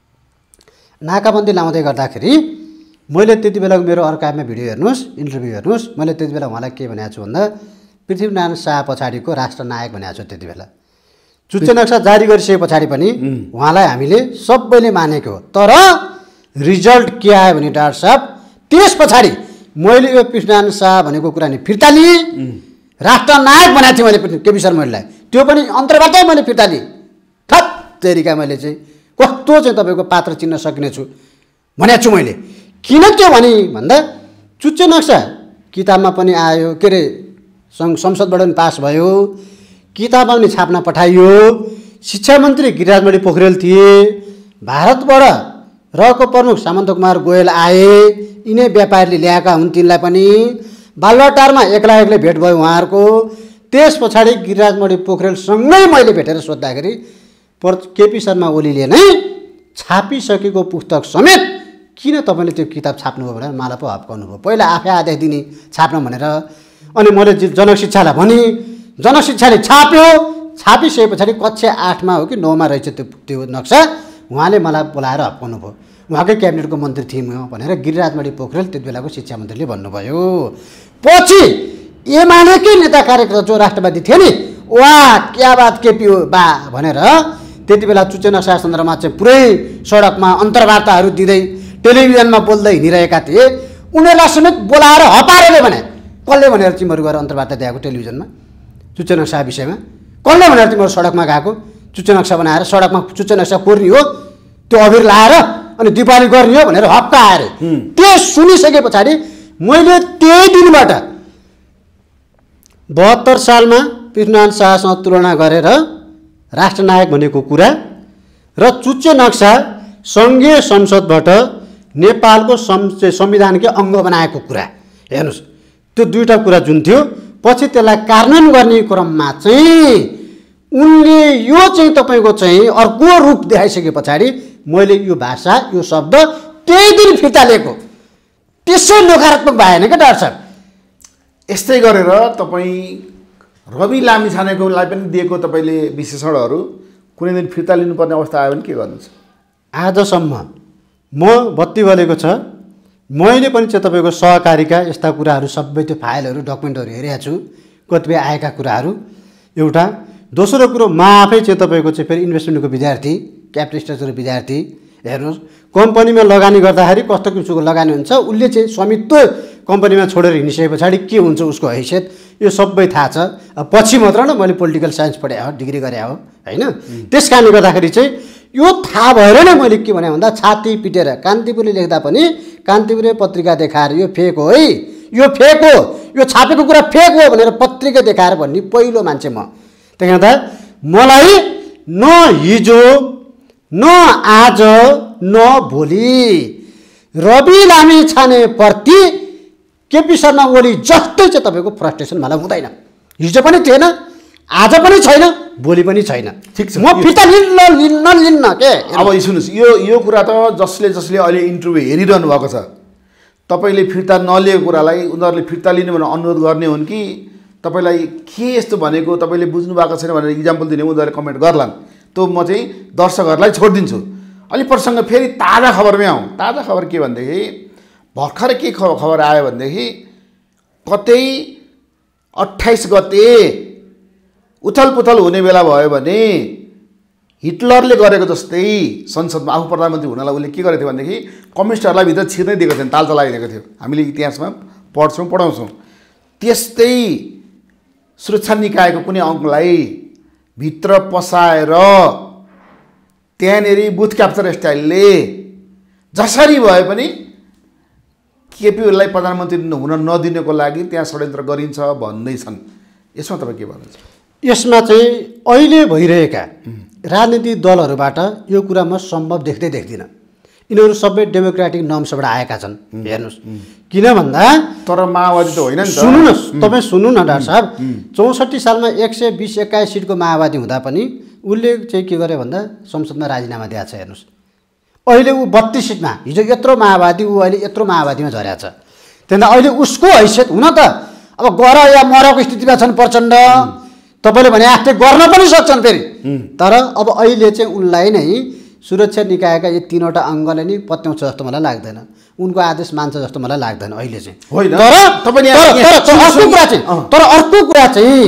नाकाबन्दी लाउँदै गर्दाखेरि मैले त्यति बेला मेरो अर्कामा भिडियो हेर्नुहोस् इन्टरभ्यू हेर्नुहोस् मैले त्यति बेला उहाँलाई के भनेको छु भन्दा पृथ्वीनारायण शाह पछाडिको राष्ट्रनायक भनेको छु त्यति बेला चुच्चे नक्सा जारी गरिसके पछाडि पनि उहाँलाई हामीले सबैले मानेको हो तर रिजल्ट के आयो भने डाक्टर साहब त्यस पछाडि मैले यो पृथ्वीनारायण शाह भनेको कुरा नि फिर्ता लिएँ राष्ट्रनायक बनाएको थिएँ मैले केपी शर्मा ओलीलाई त्यो पनि अन्तर्बाटै मैले फिर्ता लिएँ थप तेरिका मैले चाहिँ कस्तो चाहिँ तपाईँको पात्र चिन्न सकिने छु भनेको छु मैले किन त्यो भने भन्दा चुच्चे नक्सा किताबमा पनि आयो के अरे संसदबाट पनि पास भयो किताबमा पनि छाप्न पठाइयो शिक्षा मन्त्री गिरिराजमणि पोखरेल थिए भारतबाट रहेको प्रमुख सामन्त कुमार गोयल आए यिनै व्यापारीले ल्याएका हुन् तिनलाई पनि बालुवाटारमा एक्ला एक्लै भेट भयो उहाँहरूको त्यस पछाडि गिरिराजमणि पोखरेलसँगै मैले भेटेर सोद्धाखेरि केपी शर्मा ओलीले नै छापिसकेको पुस्तक समेत किन तपाईँले त्यो किताब छाप्नुभयो भनेर मलाई पो हप्काउनु भयो पहिला आफै आदेश दिने छाप्न भनेर अनि मैले जनशिक्षालाई भने जनशिक्षाले छाप्यो छापिसके पछाडि कक्षा आठमा हो कि नौमा रहेछ त्यो त्यो नक्सा उहाँले मलाई बोलाएर हप्काउनु भयो उहाँकै क्याबिनेटको मन्त्री थिएँ म भनेर गिरिराजमणि पोखरेल त्यति बेलाको शिक्षा मन्त्रीले भन्नुभयो पछि एमालेकै नेता कार्यकर्ता जो राष्ट्रवादी थिए नि वा क्या बात केपी हो बा भनेर त्यति बेला चुच्चे नक्सा सन्दर्भमा चाहिँ पुरै सडकमा अन्तर्वार्ताहरू दिँदै टेलिभिजनमा बोल्दै हिँडिरहेका थिए उनीहरूलाई समेत बोलाएर हपारेले भने कसले भनेर तिमीहरू गएर अन्तर्वार्ता दिएको टेलिभिजनमा चुच्चे नक्सा विषयमा कसले भनेर तिमीहरू सडकमा गएको चुच्चे नक्सा बनाएर सडकमा चुच्चे नक्सा कोर्ने हो त्यो अभिर लाएर अनि दिपावली गर्ने हो भनेर हप्का आएर त्यो सुनिसके पछाडि मैले त्यही दिनबाट बहत्तर सालमा पृथ्वीनारायण शाहसँग तुलना गरेर राष्ट्रनायक भनेको कुरा र चुच्चे नक्सा सङ्घीय संसदबाट नेपालको संविधानकै अङ्ग बनाएको कुरा हेर्नुहोस् त्यो दुईवटा कुरा जुन थियो पछि त्यसलाई कार्यान्वयन गर्ने क्रममा चाहिँ उनले यो चाहिँ तपाईँको चाहिँ अर्को रूप देखाइसके पछाडि मैले यो भाषा यो शब्द त्यही दिन फिर्ता लिएको त्यसै नकारात्मक भएन क्या डाक्टर साहब यस्तै गरेर तपाईँ रवि लामिछानेकोलाई पनि दिएको तपाईँले विशेषणहरू कुनै दिन फिर्ता लिनुपर्ने अवस्था आयो भने के गर्नुहुन्छ आजसम्म म बत्ती बलेको छ मैले पनि चाहिँ तपाईँको सहकारीका यस्ता कुराहरू सबै त्यो फाइलहरू डकुमेन्टहरू हेरेको छु कतिपय आएका कुराहरू एउटा दोस्रो कुरो म आफै चाहिँ तपाईँको चाहिँ फेरि इन्भेस्टमेन्टको विद्यार्थी क्यापिटल स्ट्रक्चरको विद्यार्थी हेर्नुहोस् कम्पनीमा लगानी गर्दाखेरि कस्तो किसिमको लगानी हुन्छ उसले चाहिँ स्वामित्व कम्पनीमा छोडेर हिँडिसके पछाडि के हुन्छ उसको हैसियत यो सबै थाहा छ पछि मात्र न मैले पोलिटिकल साइन्स पढाए हो डिग्री गरे हो होइन त्यस कारणले गर्दाखेरि चाहिँ यो थाहा भएर नै मैले के भने भन्दा छाती पिटेर कान्तिपुरले लेख्दा पनि कान्तिपुरे पत्रिका देखाएर यो फेक हो है यो फेक हो यो छापेको कुरा फेक हो भनेर पत्रिका देखाएर भन्ने पहिलो मान्छे म त्यही गर्दा मलाई न हिजो न आज न भोलि रवि लामिछानेप्रति केपी शर्मा ओली जस्तै चाहिँ तपाईँको फ्रस्ट्रेसन मलाई हुँदैन हिजो पनि थिएन आज पनि छैन बोली पनि छैन। ठिक छ, म फिर्ता लिन्न लिन्न लिन्न के। अब सुन्नुहोस्, यो यो कुरा त जसले जसले अहिले इन्टरभ्यू हेरिरहनु भएको छ, तपाईँले फिर्ता नलिएको कुरालाई उनीहरूले फिर्ता लिने भनेर अनुरोध गर्ने हुन् कि तपाईँलाई के यस्तो भनेको तपाईँले बुझ्नु भएको छैन भनेर इक्जाम्पल दिने उनीहरूले कमेन्ट गर्लान्। त्यो म चाहिँ दर्शकहरूलाई छोडिदिन्छु। अलि प्रसङ्ग फेरि ताजा खबरमै आउँ। ताजा खबर के भनेदेखि भर्खर के खबर आयो भनेदेखि कतै अट्ठाइस गते उथल पुथल हुने बेला भयो भने हिटलरले गरेको जस्तै संसदमा आफू प्रधानमन्त्री हुनलाई उसले के गरेको थियो भनेदेखि कम्युनिस्टहरूलाई भित्र छिर्नै दिएको थिएन, तालचा लगाइदिएको थियो। हामीले इतिहासमा पढ्छौँ पढाउँछौँ। त्यस्तै सुरक्षा निकायको कुनै अङ्गलाई भित्र पसाएर त्यहाँनिर बुथ क्याप्चर स्टाइलले जसरी भए पनि केपी ओलीलाई प्रधानमन्त्री हुन नदिनको लागि त्यहाँ षड्यन्त्र गरिन्छ भन्दैछन्। यसमा तपाईँ के भन्नुहुन्छ? यसमा चाहिँ अहिले भइरहेका राजनीतिक दलहरूबाट यो कुरा म सम्भव देख्दै देख्दिनँ। यिनीहरू सबै डेमोक्रेटिक नर्म्सबाट आएका छन्। हेर्नुहोस्, किन भन्दा तर माओवादी त होइन नि त। सुन्नुहोस्, तपाईँ सुन्नु न डाक्टर साहब, चौसठी सालमा एक सय बिस एक्काइस सिटको माओवादी हुँदा पनि उसले चाहिँ के गर्यो भन्दा संसदमा राजीनामा दिएको छ। हेर्नुहोस्, अहिले ऊ बत्तिस सिटमा, हिजो यत्रो माओवादी, ऊ अहिले यत्रो माओवादीमा झरेको छ। त्यहाँदेखि अहिले उसको हैसियत हुन त अब गर या मरको स्थितिमा छन् प्रचण्ड। तपाईँले भने जस्तै गर्न पनि सक्छन् फेरि, तर अब अहिले चाहिँ उनलाई नै सुरक्षा निकायका यी तिनवटा अङ्गले नै पत्याउँछ जस्तो मलाई लाग्दैन। उनको आदेश मान्छ जस्तो मलाई लाग्दैन अहिले चाहिँ। होइन, तर अर्को कुरा चाहिँ तर अर्को कुरा चाहिँ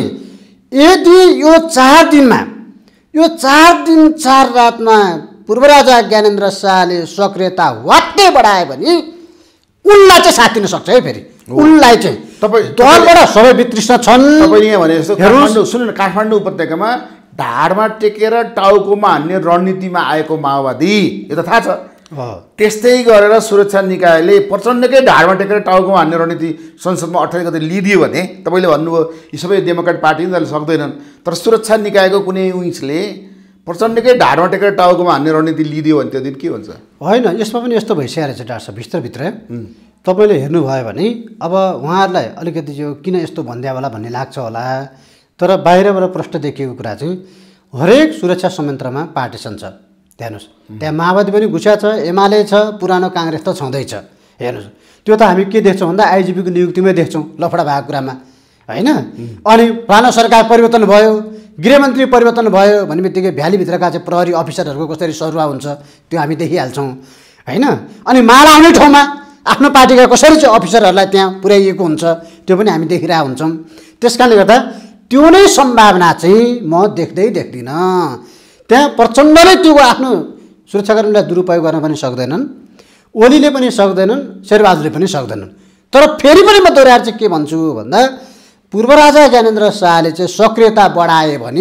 यदि यो चार दिनमा यो चार दिन चार रातमा पूर्व राजा ज्ञानेन्द्र शाहले सक्रियता वात्तै बढायो भने उनलाई चाहिँ साथ दिन सक्छ है। फेरि उनलाई चाहिँ तपाईँ दलबाट सबै वितृष्ण छन्। तपाईँले यहाँ भने जस्तो काठमाडौँ सुन्नु न, काठमाडौँ उपत्यकामा ढाडमा टेकेर टाउकोमा हान्ने रणनीतिमा आएको माओवादी, यो त थाहा छ। त्यस्तै गरेर सुरक्षा निकायले प्रचण्डकै ढाडमा टेकेर टाउकोमा हान्ने रणनीति संसदमा अठाइस गते लिदियो भने तपाईँले भन्नुभयो यी सबै डेमोक्रेट पार्टी उनीहरूले सक्दैनन्, तर सुरक्षा निकायको कुनै उइसले प्रचण्डकै ढाडमा टेकेर टाउकोमा हान्ने रणनीति लिदियो भने त्यो दिन के हुन्छ? होइन, यसमा पनि यस्तो भइसकेको रहेछ डाक्टर साहब, भित्रभित्र तपाईँले हेर्नुभयो भने अब उहाँहरूलाई अलिकति यो किन यस्तो भन्दिया होला भन्ने लाग्छ होला, तर बाहिरबाट प्रष्ट देखिएको कुरा चाहिँ हरेक सुरक्षा संयन्त्रमा पार्टिसन छ। हेर्नुहोस्, त्यहाँ माओवादी पनि घुसिया छ, एमाले छ, पुरानो काङ्ग्रेस त छँदैछ। हेर्नुहोस्, त्यो त हामी के देख्छौँ भन्दा आइजिपीको नियुक्तिमै देख्छौँ लफडा भएको कुरामा, होइन? अनि पुरानो सरकार परिवर्तन भयो, गृहमन्त्री परिवर्तन भयो भने बित्तिकै भ्यालीभित्रका चाहिँ प्रहरी अफिसरहरूको कसरी सरुवा हुन्छ त्यो हामी देखिहाल्छौँ, होइन? अनि माला आउने ठाउँमा आफ्नो पार्टीका कसरी चाहिँ अफिसरहरूलाई त्यहाँ पुर्याइएको हुन्छ त्यो पनि हामी देखिरहेको हुन्छौँ। त्यस कारणले गर्दा त्यो नै सम्भावना चाहिँ म देख्दै देख्दिनँ। त्यहाँ प्रचण्डले त्यो आफ्नो सुरक्षाकर्मीलाई दुरुपयोग गर्न पनि सक्दैनन्, ओलीले पनि सक्दैनन्, शेरबहादुरले पनि सक्दैनन्। तर फेरि पनि म दोहोऱ्याएर चाहिँ के भन्छु भन्दा पूर्व राजा ज्ञानेन्द्र शाहले चाहिँ सक्रियता बढाए भने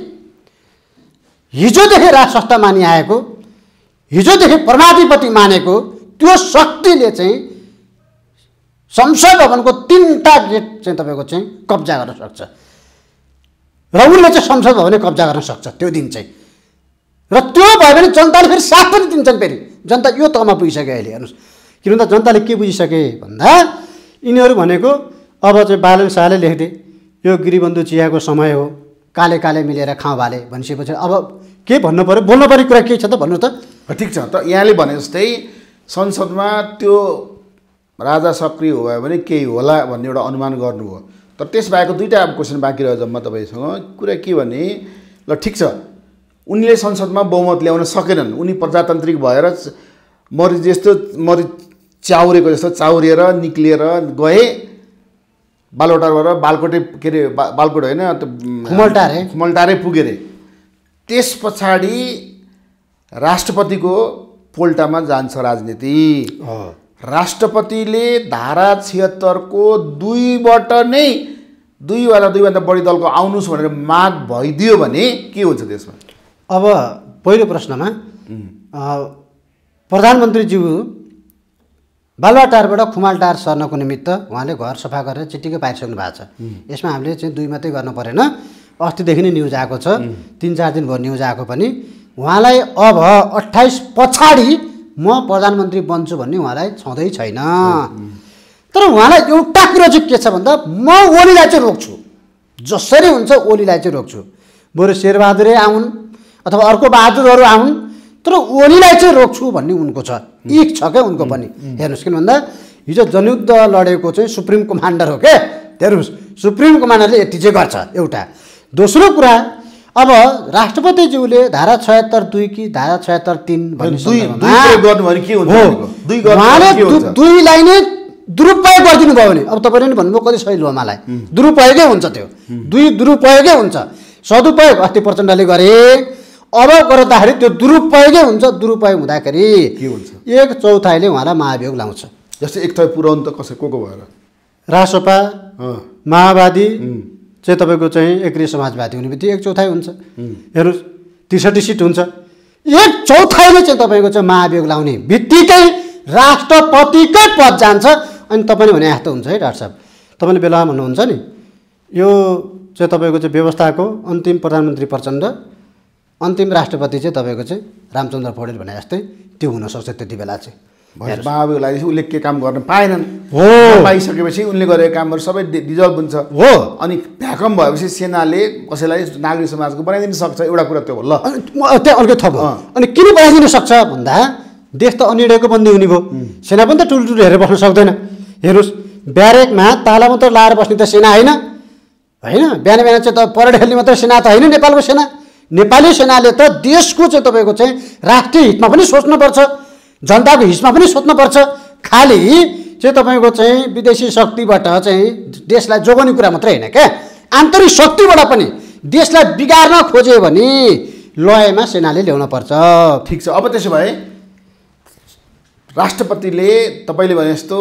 हिजोदेखि राज संस्था मानिआएको, हिजोदेखि परमाधिपति मानेको त्यो शक्तिले चाहिँ संसद भवनको तिनवटा गेट चाहिँ तपाईँको चाहिँ कब्जा गर्न सक्छ र उनले चाहिँ संसद भवनै कब्जा गर्न सक्छ त्यो दिन चाहिँ। र त्यो भयो भने जनताले फेरि साथ पनि दिन्छन्। फेरि जनता यो तहमा पुगिसक्यो अहिले। हेर्नुहोस्, किन भन्दा जनताले के बुझिसके भन्दा यिनीहरू भनेको अब चाहिँ बालन शाहले लेख्दै यो गिरिबन्धु चियाको समय हो, काले काले मिलेर खाउँ भाले भनिसकेपछि अब के भन्नु पऱ्यो, बोल्नु पर्ने कुरा के छ त भन्नु त। ठिक छ, त यहाँले भने जस्तै संसदमा त्यो राजा सक्रिय भयो भने केही होला भन्ने एउटा अनुमान गर्नु हो। तर त्यसबाहेक दुईवटा क्वेसन बाँकी रह्यो जम्मा तपाईँसँग। कुरा के भने ल ठिक छ, उनले संसदमा बहुमत ल्याउन सकेनन्, उनी प्रजातान्त्रिक भएर मरि जस्तो मरि चाउरेको जस्तो चाउरिएर निक्लिएर गए बालकोटारबाट बालकोटे के अरे बालकोट होइन खुमलटारे खुमलटारे पुगे अरे। त्यस पछाडि राष्ट्रपतिको पोल्टामा जान्छ राजनीति। राष्ट्रपतिले धारा छिहत्तरको दुईबाट नै दुईवटा दुईभन्दा बढी दलको आउनुहोस् भनेर माग भइदियो भने के हुन्छ त्यसमा? अब पहिलो प्रश्नमा प्रधानमन्त्रीज्यू बालुवाटारबाट खुमालटार सर्नको निमित्त उहाँले घर सफा गरेर चिट्टीकै पारिसक्नु भएको छ। यसमा हामीले चाहिँ दुई मात्रै गर्नु परेन, अस्तिदेखि नै न्युज आएको छ, तिन चार दिन भयो न्युज आएको पनि। उहाँलाई अब अट्ठाइस पछाडि म प्रधानमन्त्री बन्छु भन्ने उहाँलाई छँदै छैन। तर उहाँलाई एउटा कुरा चाहिँ के छ भन्दा म ओलीलाई चाहिँ रोक्छु, जसरी हुन्छ ओलीलाई चाहिँ रोक्छु। बरु शेरबहादुरै आउन् अथवा अर्को बहादुरहरू आउन्, तर ओलीलाई चाहिँ रोक्छु भन्ने उनको छ, इक छ क्या उनको पनि। हेर्नुहोस्, किन भन्दा हिजो जनयुद्ध लडेको चाहिँ सुप्रिम कमान्डर हो क्या। हेर्नुहोस्, सुप्रिम कमान्डरले यति चाहिँ गर्छ एउटा। दोस्रो कुरा, अब राष्ट्रपतिज्यूले धारा छयत्तर दुई कि धारा छयत्तर तिन भन्ने उहाँले दुईलाई नै दुरुपयोग गरिदिनु भयो भने, अब तपाईँले नि भन्नुभयो कति सही लोमालाई, दुरुपयोगै हुन्छ त्यो, दुई दुरुपयोगै हुन्छ। सदुपयोग अस्ति प्रचण्डले गरे, अब गर्दाखेरि त्यो दुरुपयोगै हुन्छ। दुरुपयोग हुँदाखेरि के हुन्छ? एक चौथाइले उहाँलाई महाभियोग लाउँछ। जस्तै एक थै पुऱ्याउनु त कसै को को भएर रासोपा माओवादी चाहिँ तपाईँको चाहिँ एकीय समाजवादी हुने बित्तिकै एक चौथाइ हुन्छ। हेर्नुहोस्, त्रिसठी सिट हुन्छ, एक चौथाइले चाहिँ तपाईँको चाहिँ महाभियोग लाउने बित्तिकै राष्ट्रपतिकै पद जान्छ। अनि तपाईँले भने जस्तो हुन्छ है डाक्टर साहब, तपाईँले बेलामा भन्नुहुन्छ नि यो चाहिँ तपाईँको चाहिँ व्यवस्थाको अन्तिम प्रधानमन्त्री प्रचण्ड, अन्तिम राष्ट्रपति चाहिँ तपाईँको चाहिँ रामचन्द्र पौडेल भने जस्तै त्यो हुनसक्छ त्यति बेला चाहिँ। महाभियोग लागेपछि उसले के काम गर्न पाएनन्, हो पाइसकेपछि उनले गरेको कामहरू सबै डिजल्भ हुन्छ, हो। अनि भ्याकम भएपछि सेनाले कसैलाई नागरिक समाजको बनाइदिन सक्छ, एउटा कुरा त्यो हो। ल त्यहाँ अर्को थप हो। अनि किन बनाइदिन सक्छ भन्दा देश त अनिडयको बन्दी हुने भयो, सेना पनि त टुलटुल हेरेर बस्न सक्दैन। हेर्नुहोस्, ब्यारेकमा ताला मात्र लाएर बस्ने त सेना होइन, होइन बिहान बिहान चाहिँ त परेड खेल्ने मात्रै सेना त होइन नेपालको सेना। नेपाली सेनाले त देशको चाहिँ तपाईँको चाहिँ राष्ट्रिय हितमा पनि सोच्नुपर्छ, जनताको हितमा पनि सोच्नुपर्छ। खालि चाहिँ तपाईँको चाहिँ विदेशी शक्तिबाट चाहिँ देशलाई जोगाउने कुरा मात्रै होइन क्या, आन्तरिक शक्तिबाट पनि देशलाई बिगार्न खोज्यो भने लयमा सेनाले ल्याउन पर्छ। ठिक छ। अब त्यसो भए राष्ट्रपतिले तपाईँले भने जस्तो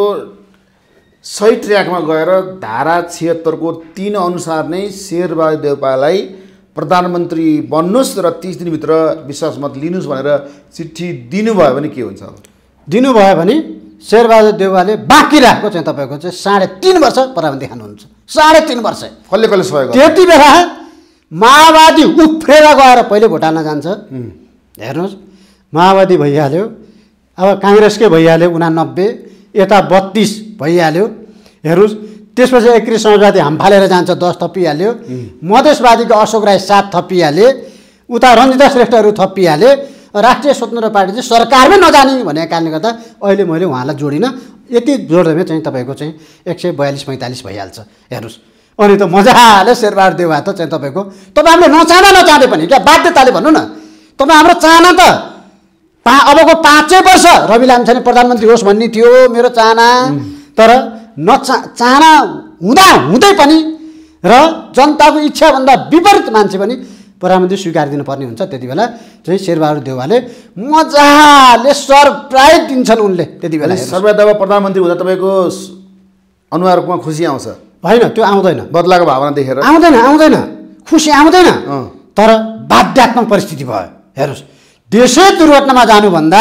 सही ट्र्याकमा गएर धारा छिहत्तरको तिन अनुसार नै शेरबहादुर देउपालाई प्रधानमन्त्री बन्नुहोस् र तिस दिनभित्र विश्वास मत लिनुहोस् भनेर चिठी दिनुभयो भने के हुन्छ? दिनुभयो भने शेरबहादुर देउवाले बाँकी राखेको चाहिँ तपाईँको चाहिँ साढे तिन वर्ष प्रधानमन्त्री खानुहुन्छ। साढे तिन वर्ष कसले कसले सहयोग गर्छ? त्यति बेला माओवादी उफ्रेर गएर पहिले भोट हाल्न जान्छ। हेर्नुहोस्, माओवादी भइहाल्यो, अब काङ्ग्रेसकै भइहाल्यो उनानब्बे, यता बत्तिस भइहाल्यो। हेर्नुहोस्, त्यसपछि एकीय समाजवादी हाम फालेर जान्छ, दस थपिहाल्यो। मधेसवादीको अशोक राई सात थपिहाले, उता रञ्जिता श्रेष्ठहरू थपिहाले। राष्ट्रिय स्वतन्त्र पार्टी चाहिँ सरकारमै नजाने भनेको कारणले गर्दा अहिले मैले उहाँलाई जोडिनँ, यति जोड्दैमा चाहिँ तपाईँको चाहिँ एक सय बयालिस पैँतालिस भइहाल्छ। हेर्नुहोस्, अनि त मजाले शेरबहादुर देउवा त चाहिँ तपाईँको तपाईँ हामीले नचाहँदा नचाहँदै पनि क्या बाध्यताले भन्नु न, तपाईँ हाम्रो चाहना त पा अबको पाँचै वर्ष रवि लामिछाने प्रधानमन्त्री होस् भन्ने थियो मेरो चाहना। तर नचा चाहना हुँदा हुँदै पनि र जनताको इच्छाभन्दा विपरीत मान्छे पनि प्रधानमन्त्री स्वीकार दिनुपर्ने हुन्छ। त्यति बेला चाहिँ शेरबहादुर देउवाले मजाले सरप्राइज दिन्छन् उनले। त्यति बेला शेरबहादुर देउवा प्रधानमन्त्री हुँदा तपाईँको अनुहारमा खुसी आउँछ? होइन, त्यो आउँदैन, बदलाको भावना देखेर आउँदैन, आउँदैन, खुसी आउँदैन। तर बाध्यात्मक परिस्थिति भयो। हेर्नुहोस्, देशै दुर्घटनामा जानुभन्दा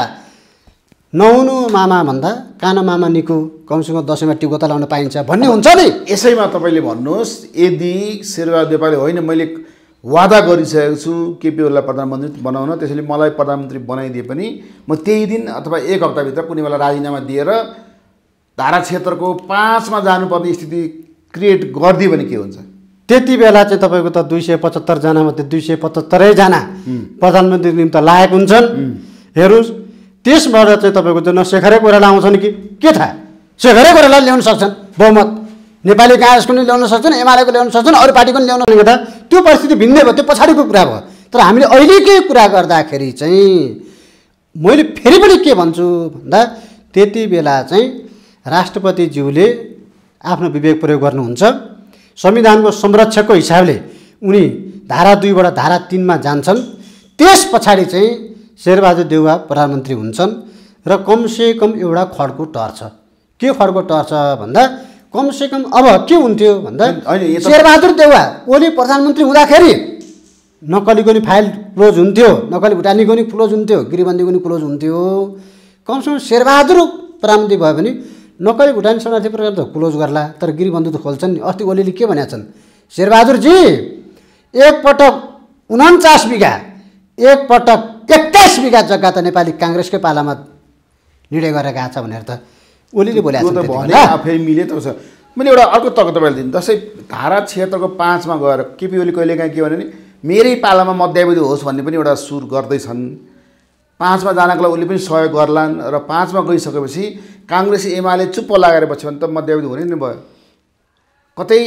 नहुनु मामा भन्दा काना मामा निको, कमसेकम दसैँमा टिको त लाउन पाइन्छ भन्ने हुन्छ नि। यसैमा तपाईँले भन्नुहोस्, यदि शेरबहादुर देउवाले होइन मैले वादा गरिसकेको छु केपी ओलीलाई प्रधानमन्त्री बनाउन, त्यसैले मलाई प्रधानमन्त्री बनाइदिए पनि म त्यही दिन अथवा एक हप्ताभित्र कुनै बेला राजीनामा दिएर धारा क्षेत्रको पाँचमा जानुपर्ने स्थिति क्रिएट गरिदियो भने के हुन्छ? त्यति बेला चाहिँ तपाईँको त दुई सय पचहत्तरजना मध्ये दुई सय पचहत्तरैजना प्रधानमन्त्री निम्ति लायक हुन्छन्। हेर्नुहोस्, त्यसबाट चाहिँ तपाईँको चाहिँ न शेखरै कोइराला आउँछन् कि के थाहा, शेखरै कोइराला ल्याउन सक्छन् बहुमत, नेपाली काङ्ग्रेसको पनि ल्याउन सक्छन्, एमालेको ल्याउन सक्छन्, अरू पार्टीको पनि ल्याउन गर्दा त्यो परिस्थिति भिन्दै भयो, त्यो पछाडिको कुरा भयो। तर हामीले अहिलेकै कुरा गर्दाखेरि चाहिँ मैले फेरि पनि के भन्छु भन्दा त्यति बेला चाहिँ राष्ट्रपतिज्यूले आफ्नो विवेक प्रयोग गर्नुहुन्छ। संविधानको संरक्षकको हिसाबले उनी धारा दुईबाट धारा तिनमा जान्छन्। त्यस पछाडि चाहिँ शेरबहादुर देउवा प्रधानमन्त्री हुन्छन् र कमसेकम एउटा खड्को टर्छ। के खड्को टर्छ भन्दा कमसेकम अब के हुन्थ्यो भन्दा शेरबहादुर देउवा ओली प्रधानमन्त्री हुँदाखेरि नक्कलीको नि फाइल क्लोज हुन्थ्यो, नक्कली भुटानीको नि क्लोज हुन्थ्यो, गिरिबन्दीको नि क्लोज हुन्थ्यो। कमसेकम शेरबहादुर प्रधानमन्त्री भयो भने नक्कली भुटानी शरणार्थी प्रकार त क्लोज गर्ला, तर गिरिबन्धु त खोल्छन् नि। अस्ति ओलीले के भनेका छन्, शेरबहादुरजी एकपटक उन्चास बिघा एकपटक एक्काइस बिघा जग्गा त नेपाली काङ्ग्रेसकै पालामा निर्णय गरेर गएको छ भनेर त ओलीले बोलेको छ। आफै मिले त मैले एउटा अर्को तर्क तपाईँले दिनु, जस्तै धारा छिहत्तरको पाँचमा गएर केपी ओली कहिले काहीँ के भने नि मेरै पालामा मध्यावधि होस् भन्ने पनि एउटा सुर गर्दैछन्। पाँचमा जानको लागि उसले पनि सहयोग गर्लान् र पाँचमा गइसकेपछि काङ्ग्रेस एमाले चुप्प लागेर बस्यो भने त मध्यावधि हुने नै भयो। कतै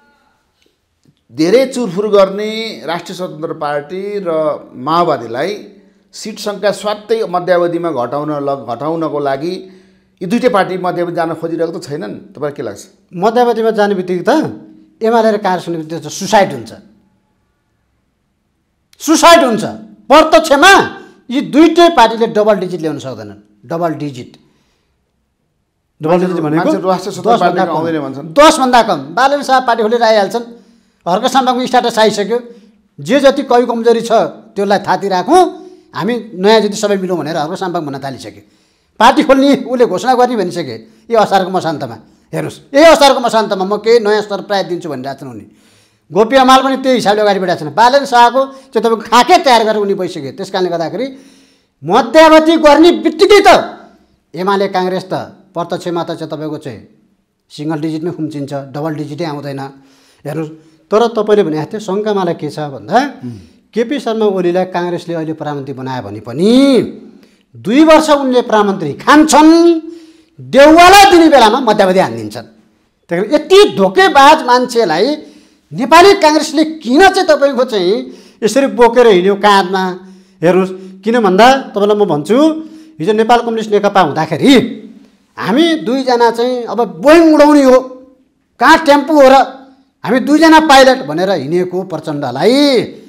धेरै चुरफुर गर्ने राष्ट्रिय स्वतन्त्र पार्टी र माओवादीलाई सिट सङ्ख्या स्वात्तै मध्यावधिमा घटाउन ल घटाउनको लागि यी दुईटै पार्टी मध्यावधि जान खोजिरहेको त छैनन्। तपाईँलाई के लाग्छ? मध्यावधिमा जाने बित्तिकै त एमाले र काङ्ग्रेस हुने बित्तिकै सुसाइड हुन्छ, सुसाइड हुन्छ। प्रत्यक्षमा यी दुईटै पार्टीले डबल डिजिट ल्याउन सक्दैनन्। डबल डिजिट डबल डिजिट भनेको दसभन्दा कम। बालन शाह पार्टी खोलेर आइहाल्छन्। हर्क साम्बाङको स्ट्याटस आइसक्यो। जे जति कमी कमजोरी छ त्यसलाई थाती राखौँ, हामी नयाँ जति सबै मिलौँ भनेर हर्क साम्बाङ भन्न थालिसक्यो। पार्टी खोल्ने उसले घोषणा गर्ने भनिसके यो असारको मसान्तमा। हेर्नुहोस्, यही असारको मसान्तमा म केही नयाँ सरप्राइज दिन्छु भनिरहेको छन् उनी। गोपी अमाल पनि त्यही हिसाबले अगाडि बढाएको छन्। बालन शाहको चाहिँ तपाईँको खाके तयार गरेर उनी भइसक्यो। त्यस कारणले गर्दाखेरि मध्यावधि गर्ने बित्तिकै त एमाले काङ्ग्रेस त प्रत्यक्षमा त चाहिँ तपाईँको चाहिँ सिङ्गल डिजिटमै खुम्चिन्छ, डबल डिजिटै आउँदैन। हेर्नुहोस्, तर तपाईँले भने जस्तै शङ्का मलाई के छ भन्दा केपी शर्मा ओलीलाई काङ्ग्रेसले अहिले प्रधानमन्त्री बनायो भने पनि दुई वर्ष उनले प्रधानमन्त्री खान्छन्, देउवालाई दिने बेलामा मध्यावधि हानिदिन्छन्। त्यही कारण यति धोकेबाज मान्छेलाई नेपाली काङ्ग्रेसले किन चाहिँ तपाईँको चाहिँ यसरी बोकेर हिँड्यो काँधमा? हेर्नुहोस्, किन भन्दा तपाईँलाई म भन्छु, हिजो नेपाल कम्युनिस्ट नेकपा हुँदाखेरि हामी दुईजना चाहिँ अब बोइङ उडाउने हो, कहाँ टेम्पो हो र हामी दुईजना पाइलट भनेर हिँडेको प्रचण्डलाई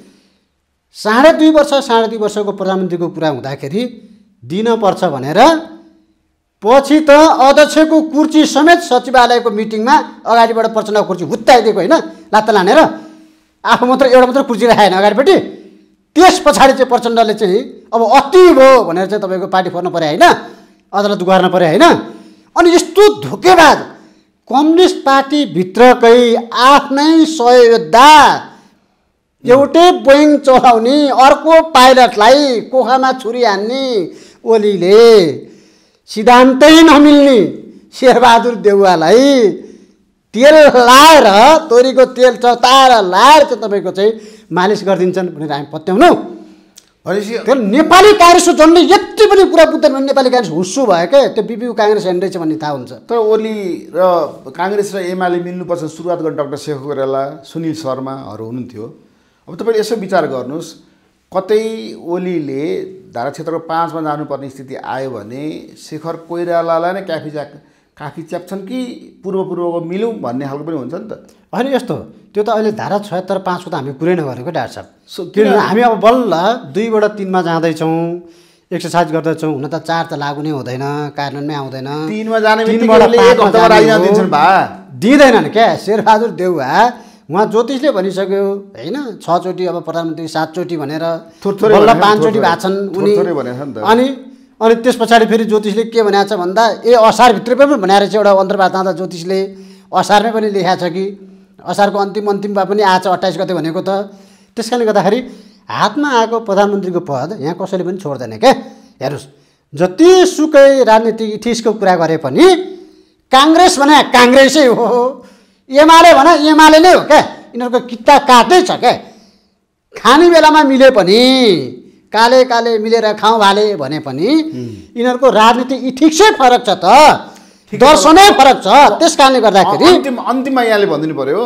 साढे दुई वर्ष साढे दुई वर्षको प्रधानमन्त्रीको कुरा हुँदाखेरि दिनपर्छ भनेर पछि त अध्यक्षको कुर्सी समेत सचिवालयको मिटिङमा अगाडिबाट प्रचण्डको कुर्सी हुत्ताइदिएको होइन, लात्ता लानेर आफू मात्र एउटा मात्र कुर्सी राखेन अगाडिपट्टि। त्यस पछाडि चाहिँ प्रचण्डले चाहिँ अब अति भयो भनेर चाहिँ तपाईँको पार्टी फोर्नु पऱ्यो होइन, अदालत गर्न पऱ्यो होइन। अनि यस्तो धोकेबाज कम्युनिस्ट पार्टीभित्रकै आफ्नै सहयोद्धा एउटै बोइङ चलाउने अर्को पाइलटलाई कोखामा छुरी हान्ने ओलीले सिद्धान्तै नमिल्ने शेरबहादुर देउवालाई तेल लाएर तोरीको तेल चताएर लाएर चाहिँ तपाईँको चाहिँ मालिस गरिदिन्छन् भनेर हामी पत्याउनु। भनेपछि त्यो नेपाली काङ्ग्रेसको जसले यति पनि कुरा बुझ्दैन भने नेपाली काङ्ग्रेस हुस्सु भयो क्या, त्यो बिपीको काङ्ग्रेस हेर्दैछ भन्ने थाहा हुन्छ। तर ओली र काङ्ग्रेस र एमाले मिल्नुपर्छ सुरुवात गर्न डाक्टर शेखर कोइराला, सुनिल शर्माहरू हुनुहुन्थ्यो। अब तपाईँले यसो विचार गर्नुहोस्, कतै ओलीले धारा क्षेत्रको पाँचमा जानुपर्ने स्थिति आयो भने शेखर कोइरालालाई नै क्याफी च्याक काफी च्याप्छन् कि पूर्व पूर्वको मिलौँ भन्ने खालको पनि हुन्छ नि त। होइन यस्तो, त्यो त अहिले धारा छयत्तर पाँचको त हामी कुरै नगरेको डाक्टर साहब। किनभने हामी अब बल्ल दुईबाट तिनमा जाँदैछौँ, एक्सर्साइज गर्दैछौँ। हुन त चार त लागु नै हुँदैन, कार्यान्वयनमै आउँदैन। तिनमा जाने दिँदैनन् क्या। शेरबहादुर देउवा उहाँ ज्योतिषले भनिसक्यो होइन, छचोटि अब प्रधानमन्त्री सातचोटि भनेर बल्ल पाँचचोटि भएको छन् उनी। अनि अनि त्यस पछाडि फेरि ज्योतिषले के भनेको छ भन्दा ए असारभित्र पनि भनेर चाहिँ एउटा अन्तर्वार्ता जाँदा ज्योतिषले असारमै पनि लेखाएको छ कि असारको अन्तिम अन्तिममा पनि आएको छ अट्ठाइस गते भनेको त। त्यस कारणले गर्दाखेरि हातमा आएको प्रधानमन्त्रीको पद यहाँ कसैले पनि छोड्दैन क्या। हेर्नुहोस्, जतिसुकै राजनीतिक इथिक्सको कुरा गरे पनि काङ्ग्रेस भने काङ्ग्रेसै हो, एमाले भने एमाले नै हो क्या। यिनीहरूको किता काटै छ क्या। खाने बेलामा मिले पनि काले काले मिलेर खाउँ भाले भने पनि यिनीहरूको राजनीतिक इथिक्सै फरक छ त, दर्शनै फरक छ। त्यस कारणले गर्दाखेरि अन्तिम अन्तिममा यहाँले भनिदिनु पऱ्यो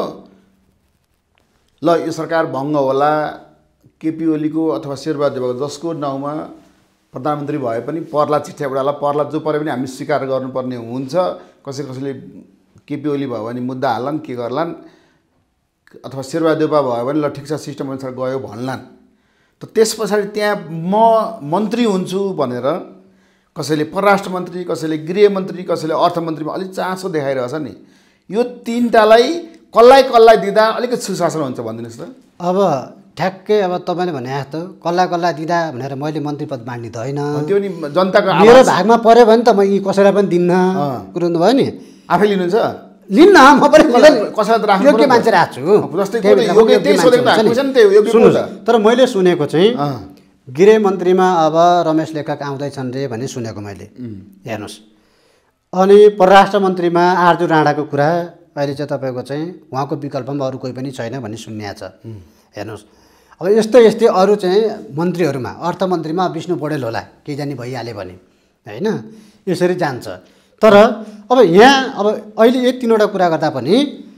ल यो सरकार भङ्ग होला, केपी ओलीको अथवा शेरबहादुर देउवाको जसको नाउँमा प्रधानमन्त्री भए पनि पर्ला चिठ्ठी एउटालाई पर्ला जो परे पनि हामी स्वीकार गर्नुपर्ने हुन्छ। कसै कसैले केपी ओली भयो भने मुद्दा हाल्लान् के गर्लान्, अथवा शेरबहादुर देउवा भयो भने ल ठिक छ सिस्टम अनुसार गयो भन्लान्। त त्यस पछाडि त्यहाँ म मन्त्री हुन्छु भनेर कसैले परराष्ट्र मन्त्री, कसैले गृहमन्त्री, कसैले अर्थमन्त्रीमा अलिक चासो देखाइरहेछ नि। यो तिनटालाई कसलाई कसलाई दिँदा अलिकति सुशासन हुन्छ भनिदिनुहोस् त। अब ठ्याक्कै अब तपाईँले भने जस्तो कसलाई कसलाई दिँदा भनेर मैले मन्त्री पद माग्ने त होइन। त्यो नि जनताको मेरो भागमा पऱ्यो भने त म यी कसैलाई पनि दिन्न कुराउनु भयो नि। आफै लिनुहुन्छ? लिन्न, म पनि कसैलाई त राख्नु योग्य मान्छे राख्छु। सुन्नुहोस्, तर मैले सुनेको चाहिँ गृहमन्त्रीमा अब रमेश लेखक आउँदैछन् रे भन्ने सुनेको मैले। हेर्नुहोस्, अनि परराष्ट्र मन्त्रीमा आर्जु राणाको कुरा अहिले चाहिँ तपाईँको चाहिँ उहाँको विकल्पमा अरू कोही पनि छैन भन्ने सुन्ने छ। हेर्नुहोस्, अब यस्तै यस्तै अरू चाहिँ मन्त्रीहरूमा अर्थमन्त्रीमा विष्णु पौडेल होला केही जानी भइहाल्यो भने होइन यसरी जान्छ। तर अब यहाँ अब अहिले यी तिनवटा कुरा गर्दा पनि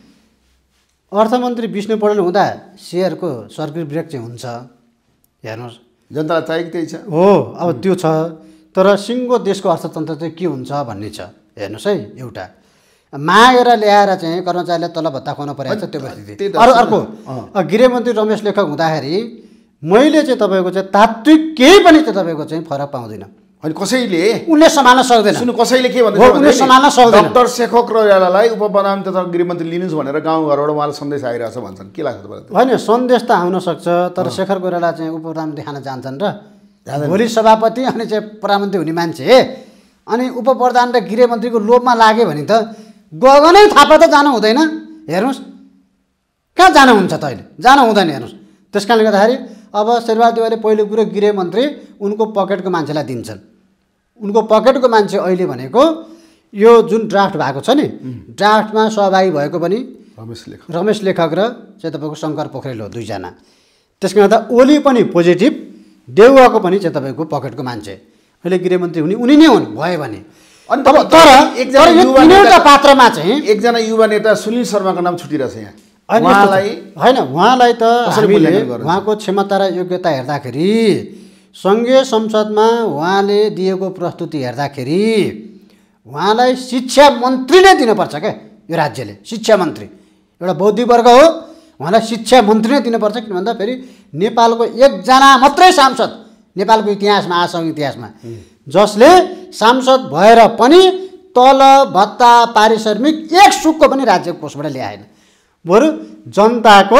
अर्थमन्त्री विष्णु पौडेल हुँदा सेयरको सर्किट ब्रेक चाहिँ हुन्छ हेर्नुहोस्, जनतालाई चाहिएको त्यही छ हो। अब त्यो छ, तर सिङ्गो देशको अर्थतन्त्र चाहिँ के हुन्छ भन्ने छ हेर्नुहोस् है। एउटा मागेर ल्याएर चाहिँ कर्मचारीलाई तलब भत्ता खुवाउनु परेको छ त्यो परिस्थिति। अरू अर्को गृहमन्त्री रमेश लेखक हुँदाखेरि मैले चाहिँ तपाईँको चाहिँ तात्विक केही पनि चाहिँ तपाईँको चाहिँ फरक पाउँदिनँ। अनि कसैले उनले सम्हाल्न सक्दैन। सुन्नु कसैले के भन्दै उनले सम्हाल्न सक्दैन। डाक्टर शेखर रोयालालाई उपप्रधान तथा गृहमन्त्री लिनुहोस् भनेर गाउँघरबाट उहाँलाई सन्देश आइरहेछ भन्छन्, के लाग्छ तपाईँलाई? होइन सन्देश त आउन सक्छ, तर शेखर कोइराला चाहिँ उपप्रधानमन्त्री खान जान्छन् र भोलि सभापति अनि चाहिँ प्रधानमन्त्री हुने मान्छे अनि उपप्रधान र गृहमन्त्रीको लोभमा लाग्यो भने त गगनै थापा त जानु हुँदैन। हेर्नुहोस् कहाँ जानुहुन्छ त अहिले, जानु हुँदैन हेर्नुहोस्। त्यस कारणले गर्दाखेरि अब शेरबहादुर देउवाले पहिलो कुरो गृहमन्त्री उनको पकेटको मान्छेलाई दिन्छन्। उनको पकेटको मान्छे अहिले भनेको यो जुन ड्राफ्ट भएको छ नि ड्राफ्टमा सहभागी भएको पनि रमेश लेखक रमेश लेखक र चाहिँ तपाईँको शङ्कर पोखरेल हो दुईजना। त्यसले गर्दा ओली पनि पोजिटिभ, देउवाको पनि चाहिँ तपाईँको पकेटको मान्छे अहिले गृहमन्त्री हुने उनी नै हुन् भयो भने। अनि अब तर एकजना युवा नेता पात्रमा चाहिँ एकजना युवा नेता सुनिल शर्माको नाम छुटिरहेछ यहाँ। उहाँलाई होइन उहाँलाई त हामीले उहाँको क्षमता र योग्यता हेर्दाखेरि सङ्घीय संसदमा उहाँले दिएको प्रस्तुति हेर्दाखेरि उहाँलाई शिक्षा मन्त्री नै दिनुपर्छ क्या यो राज्यले। शिक्षा मन्त्री एउटा बौद्धिक वर्ग हो, उहाँलाई शिक्षा मन्त्री नै दिनुपर्छ। किन भन्दा फेरि नेपालको एकजना मात्रै सांसद नेपालको इतिहासमा आसङ्घ इतिहासमा जसले सांसद भएर पनि तल भत्ता पारिश्रमिक एक सुकको पनि राज्यको कोषबाट ल्याएन। बरु जनताको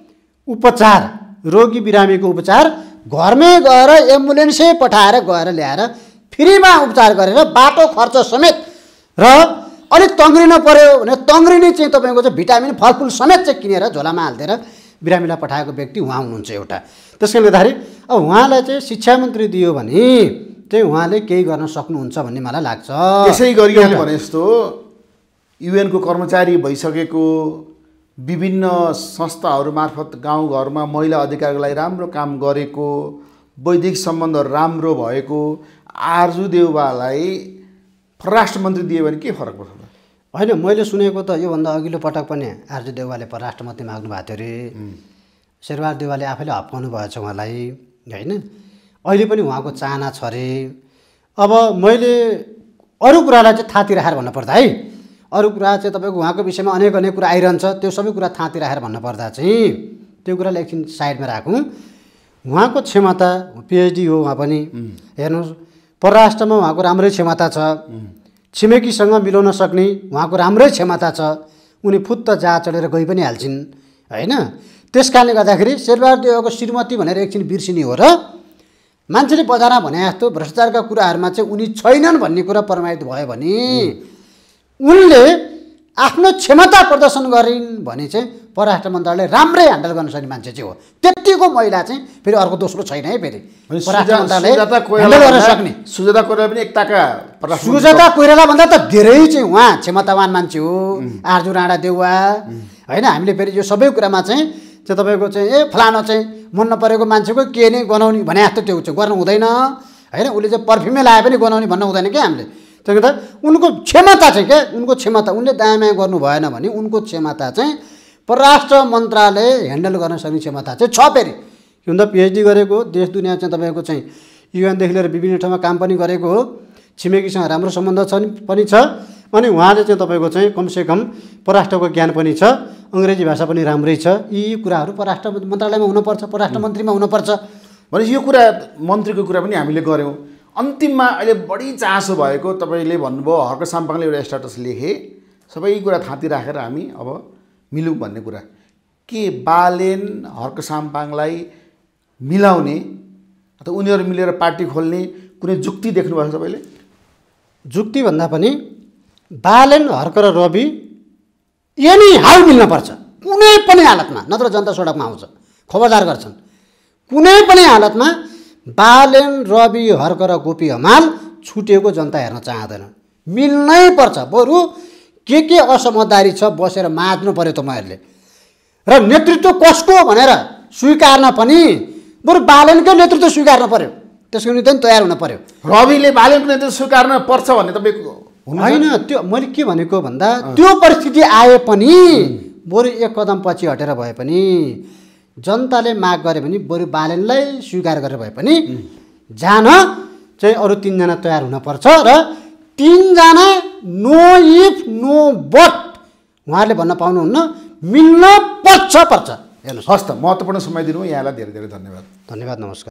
उपचार रोगी बिरामीको उपचार घरमै गएर एम्बुलेन्सै पठाएर गएर ल्याएर फ्रीमा उपचार गरेर बाटो खर्च समेत र अलिक तङ्ग्रिन पर्यो भने तङ्ग्रिने चाहिँ तपाईँको चाहिँ भिटामिन फलफुल समेत चाहिँ किनेर झोलामा हालिदिएर बिरामीलाई पठाएको व्यक्ति उहाँ हुनुहुन्छ एउटा। त्यसले गर्दाखेरि अब उहाँलाई चाहिँ शिक्षा मन्त्री दियो भने चाहिँ उहाँले केही गर्न सक्नुहुन्छ भन्ने मलाई लाग्छ। त्यसै गरी भने जस्तो युएनको कर्मचारी भइसकेको विभिन्न संस्थाहरू मार्फत गाउँघरमा महिला अधिकारको लागि राम्रो काम गरेको वैदेशिक सम्बन्धहरू राम्रो भएको आरजु देउवालाई परराष्ट्र मन्त्री दियो भने के फरक पर्छ? होइन मैले सुनेको त योभन्दा अघिल्लो पटक पनि आरजु देउवाले परराष्ट्र मन्त्री माग्नु भएको थियो अरे, शेरबहादुर देउवाले आफैले हप्काउनु भएछ उहाँलाई होइन। अहिले पनि उहाँको चाहना छ अरे। अब मैले अरू कुरालाई चाहिँ थाती राखेर भन्नुपर्दा है अरू कुरा चाहिँ तपाईँको उहाँको विषयमा अनेक अनेक कुरा आइरहन्छ, त्यो सबै कुरा थाती राखेर भन्नुपर्दा चाहिँ त्यो कुरालाई एकछिन साइडमा राखौँ। उहाँको क्षमता पिएचडी हो उहाँ पनि हेर्नुहोस्, परराष्ट्रमा उहाँको राम्रै क्षमता छ, छिमेकीसँग मिलाउन सक्ने उहाँको राम्रै क्षमता छ, उनी फुत्त जहाँ चढेर गइ पनि हाल्छिन् होइन। त्यस कारणले गर्दाखेरि शेरबहादुर देउवाको श्रीमती भनेर एकछिन बिर्सिने हो र मान्छेले बजारमा भने जस्तो भ्रष्टाचारका कुराहरूमा चाहिँ उनी छैनन् भन्ने कुरा प्रमाणित भयो भने उनले आफ्नो क्षमता प्रदर्शन गरिन् भने चाहिँ परराष्ट्र मन्त्रालय राम्रै ह्यान्डल गर्न सक्ने मान्छे चाहिँ हो। त्यतिको महिला चाहिँ फेरि अर्को दोस्रो छैन है। फेरि परराष्ट्र मन्त्रालय ह्यान्डल गर्न सक्ने सुजाता कोइराला पनि एकताका सुजाता कोइराला भन्दा त धेरै चाहिँ उहाँ क्षमतावान मान्छे हो। आरजु राणा देउवा होइन। हामीले फेरि यो सबै कुरामा चाहिँ चाहिँ तपाईँको चाहिँ ए फलानो चाहिँ मन नपरेको मान्छेको के नै गनाउने भने जस्तो त्यो चाहिँ गर्नु हुँदैन होइन। उसले चाहिँ पर्फ्युमै लाए पनि गनाउने भन्नु हुँदैन क्या हामीले। त्यसले गर्दा उनको क्षमता चाहिँ क्या उनको क्षमता उनले दायाँ बायाँ गर्नु भएन भने उनको क्षमता चाहिँ परराष्ट्र मन्त्रालय ह्यान्डल गर्न सक्ने क्षमता चाहिँ छ। फेरि के भन्दा पिएचडी गरेको देश दुनियाँ चाहिँ तपाईँको चाहिँ युएनदेखि लिएर विभिन्न ठाउँमा काम पनि गरेको हो, छिमेकीसँग राम्रो सम्बन्ध छ पनि छ। अनि उहाँले चाहिँ तपाईँको चाहिँ कमसेकम परराष्ट्रको ज्ञान पनि छ, अङ्ग्रेजी भाषा पनि राम्रै छ। यी कुराहरू परराष्ट्र मन्त्रालयमा हुनुपर्छ, परराष्ट्र मन्त्रीमा हुनुपर्छ। भने यो कुरा मन्त्रीको कुरा पनि हामीले गऱ्यौँ। अन्तिममा अहिले बढी चासो भएको तपाईँले भन्नुभयो हर्क साम्पाङले एउटा स्ट्याटस लेखे सबै कुरा थाती राखेर हामी अब मिलौँ भन्ने कुरा। के बालेन हर्क साम्पाङलाई मिलाउने अथवा उनीहरू मिलेर पार्टी खोल्ने कुनै जुक्ति देख्नुभएको छ तपाईँले? जुक्ति भन्दा पनि बालेन हर्क र रवि एनी हाउ मिल्नुपर्छ कुनै पनि हालतमा, नत्र जनता सडकमा आउँछ, खबरदार गर्छन्। कुनै पनि हालतमा बालेन रवि हर्क र गोपी हमाल छुटेको जनता हेर्न चाहँदैन, मिल्नै पर्छ। बरु के के असमझदारी छ बसेर माझ्नु पर्यो तपाईँहरूले र नेतृत्व कसको भनेर स्वीकार्न पनि बरु बालनको नेतृत्व स्वीकार्न पर्यो, त्यसको निम्ति पनि तयार हुन पर्यो। रविले बालनको नेतृत्व स्वीकार्न पर्छ भन्ने तपाईँको होइन, त्यो मैले के भनेको भन्दा त्यो परिस्थिति आए पनि बरु एक कदम पछि हटेर भए पनि जनताले माग गरे भने बरु बालनलाई स्वीकार गरेर भए पनि जान चाहिँ अरू तिनजना तयार हुनपर्छ र तिनजना नो इफ नो बट उहाँहरूले भन्न पाउनुहुन्न, मिल्न पर्छ पर्छ। हेर्नुहोस्, हस् त, महत्त्वपूर्ण समय दिनु यहाँलाई धेरै धेरै धन्यवाद। धन्यवाद, नमस्कार।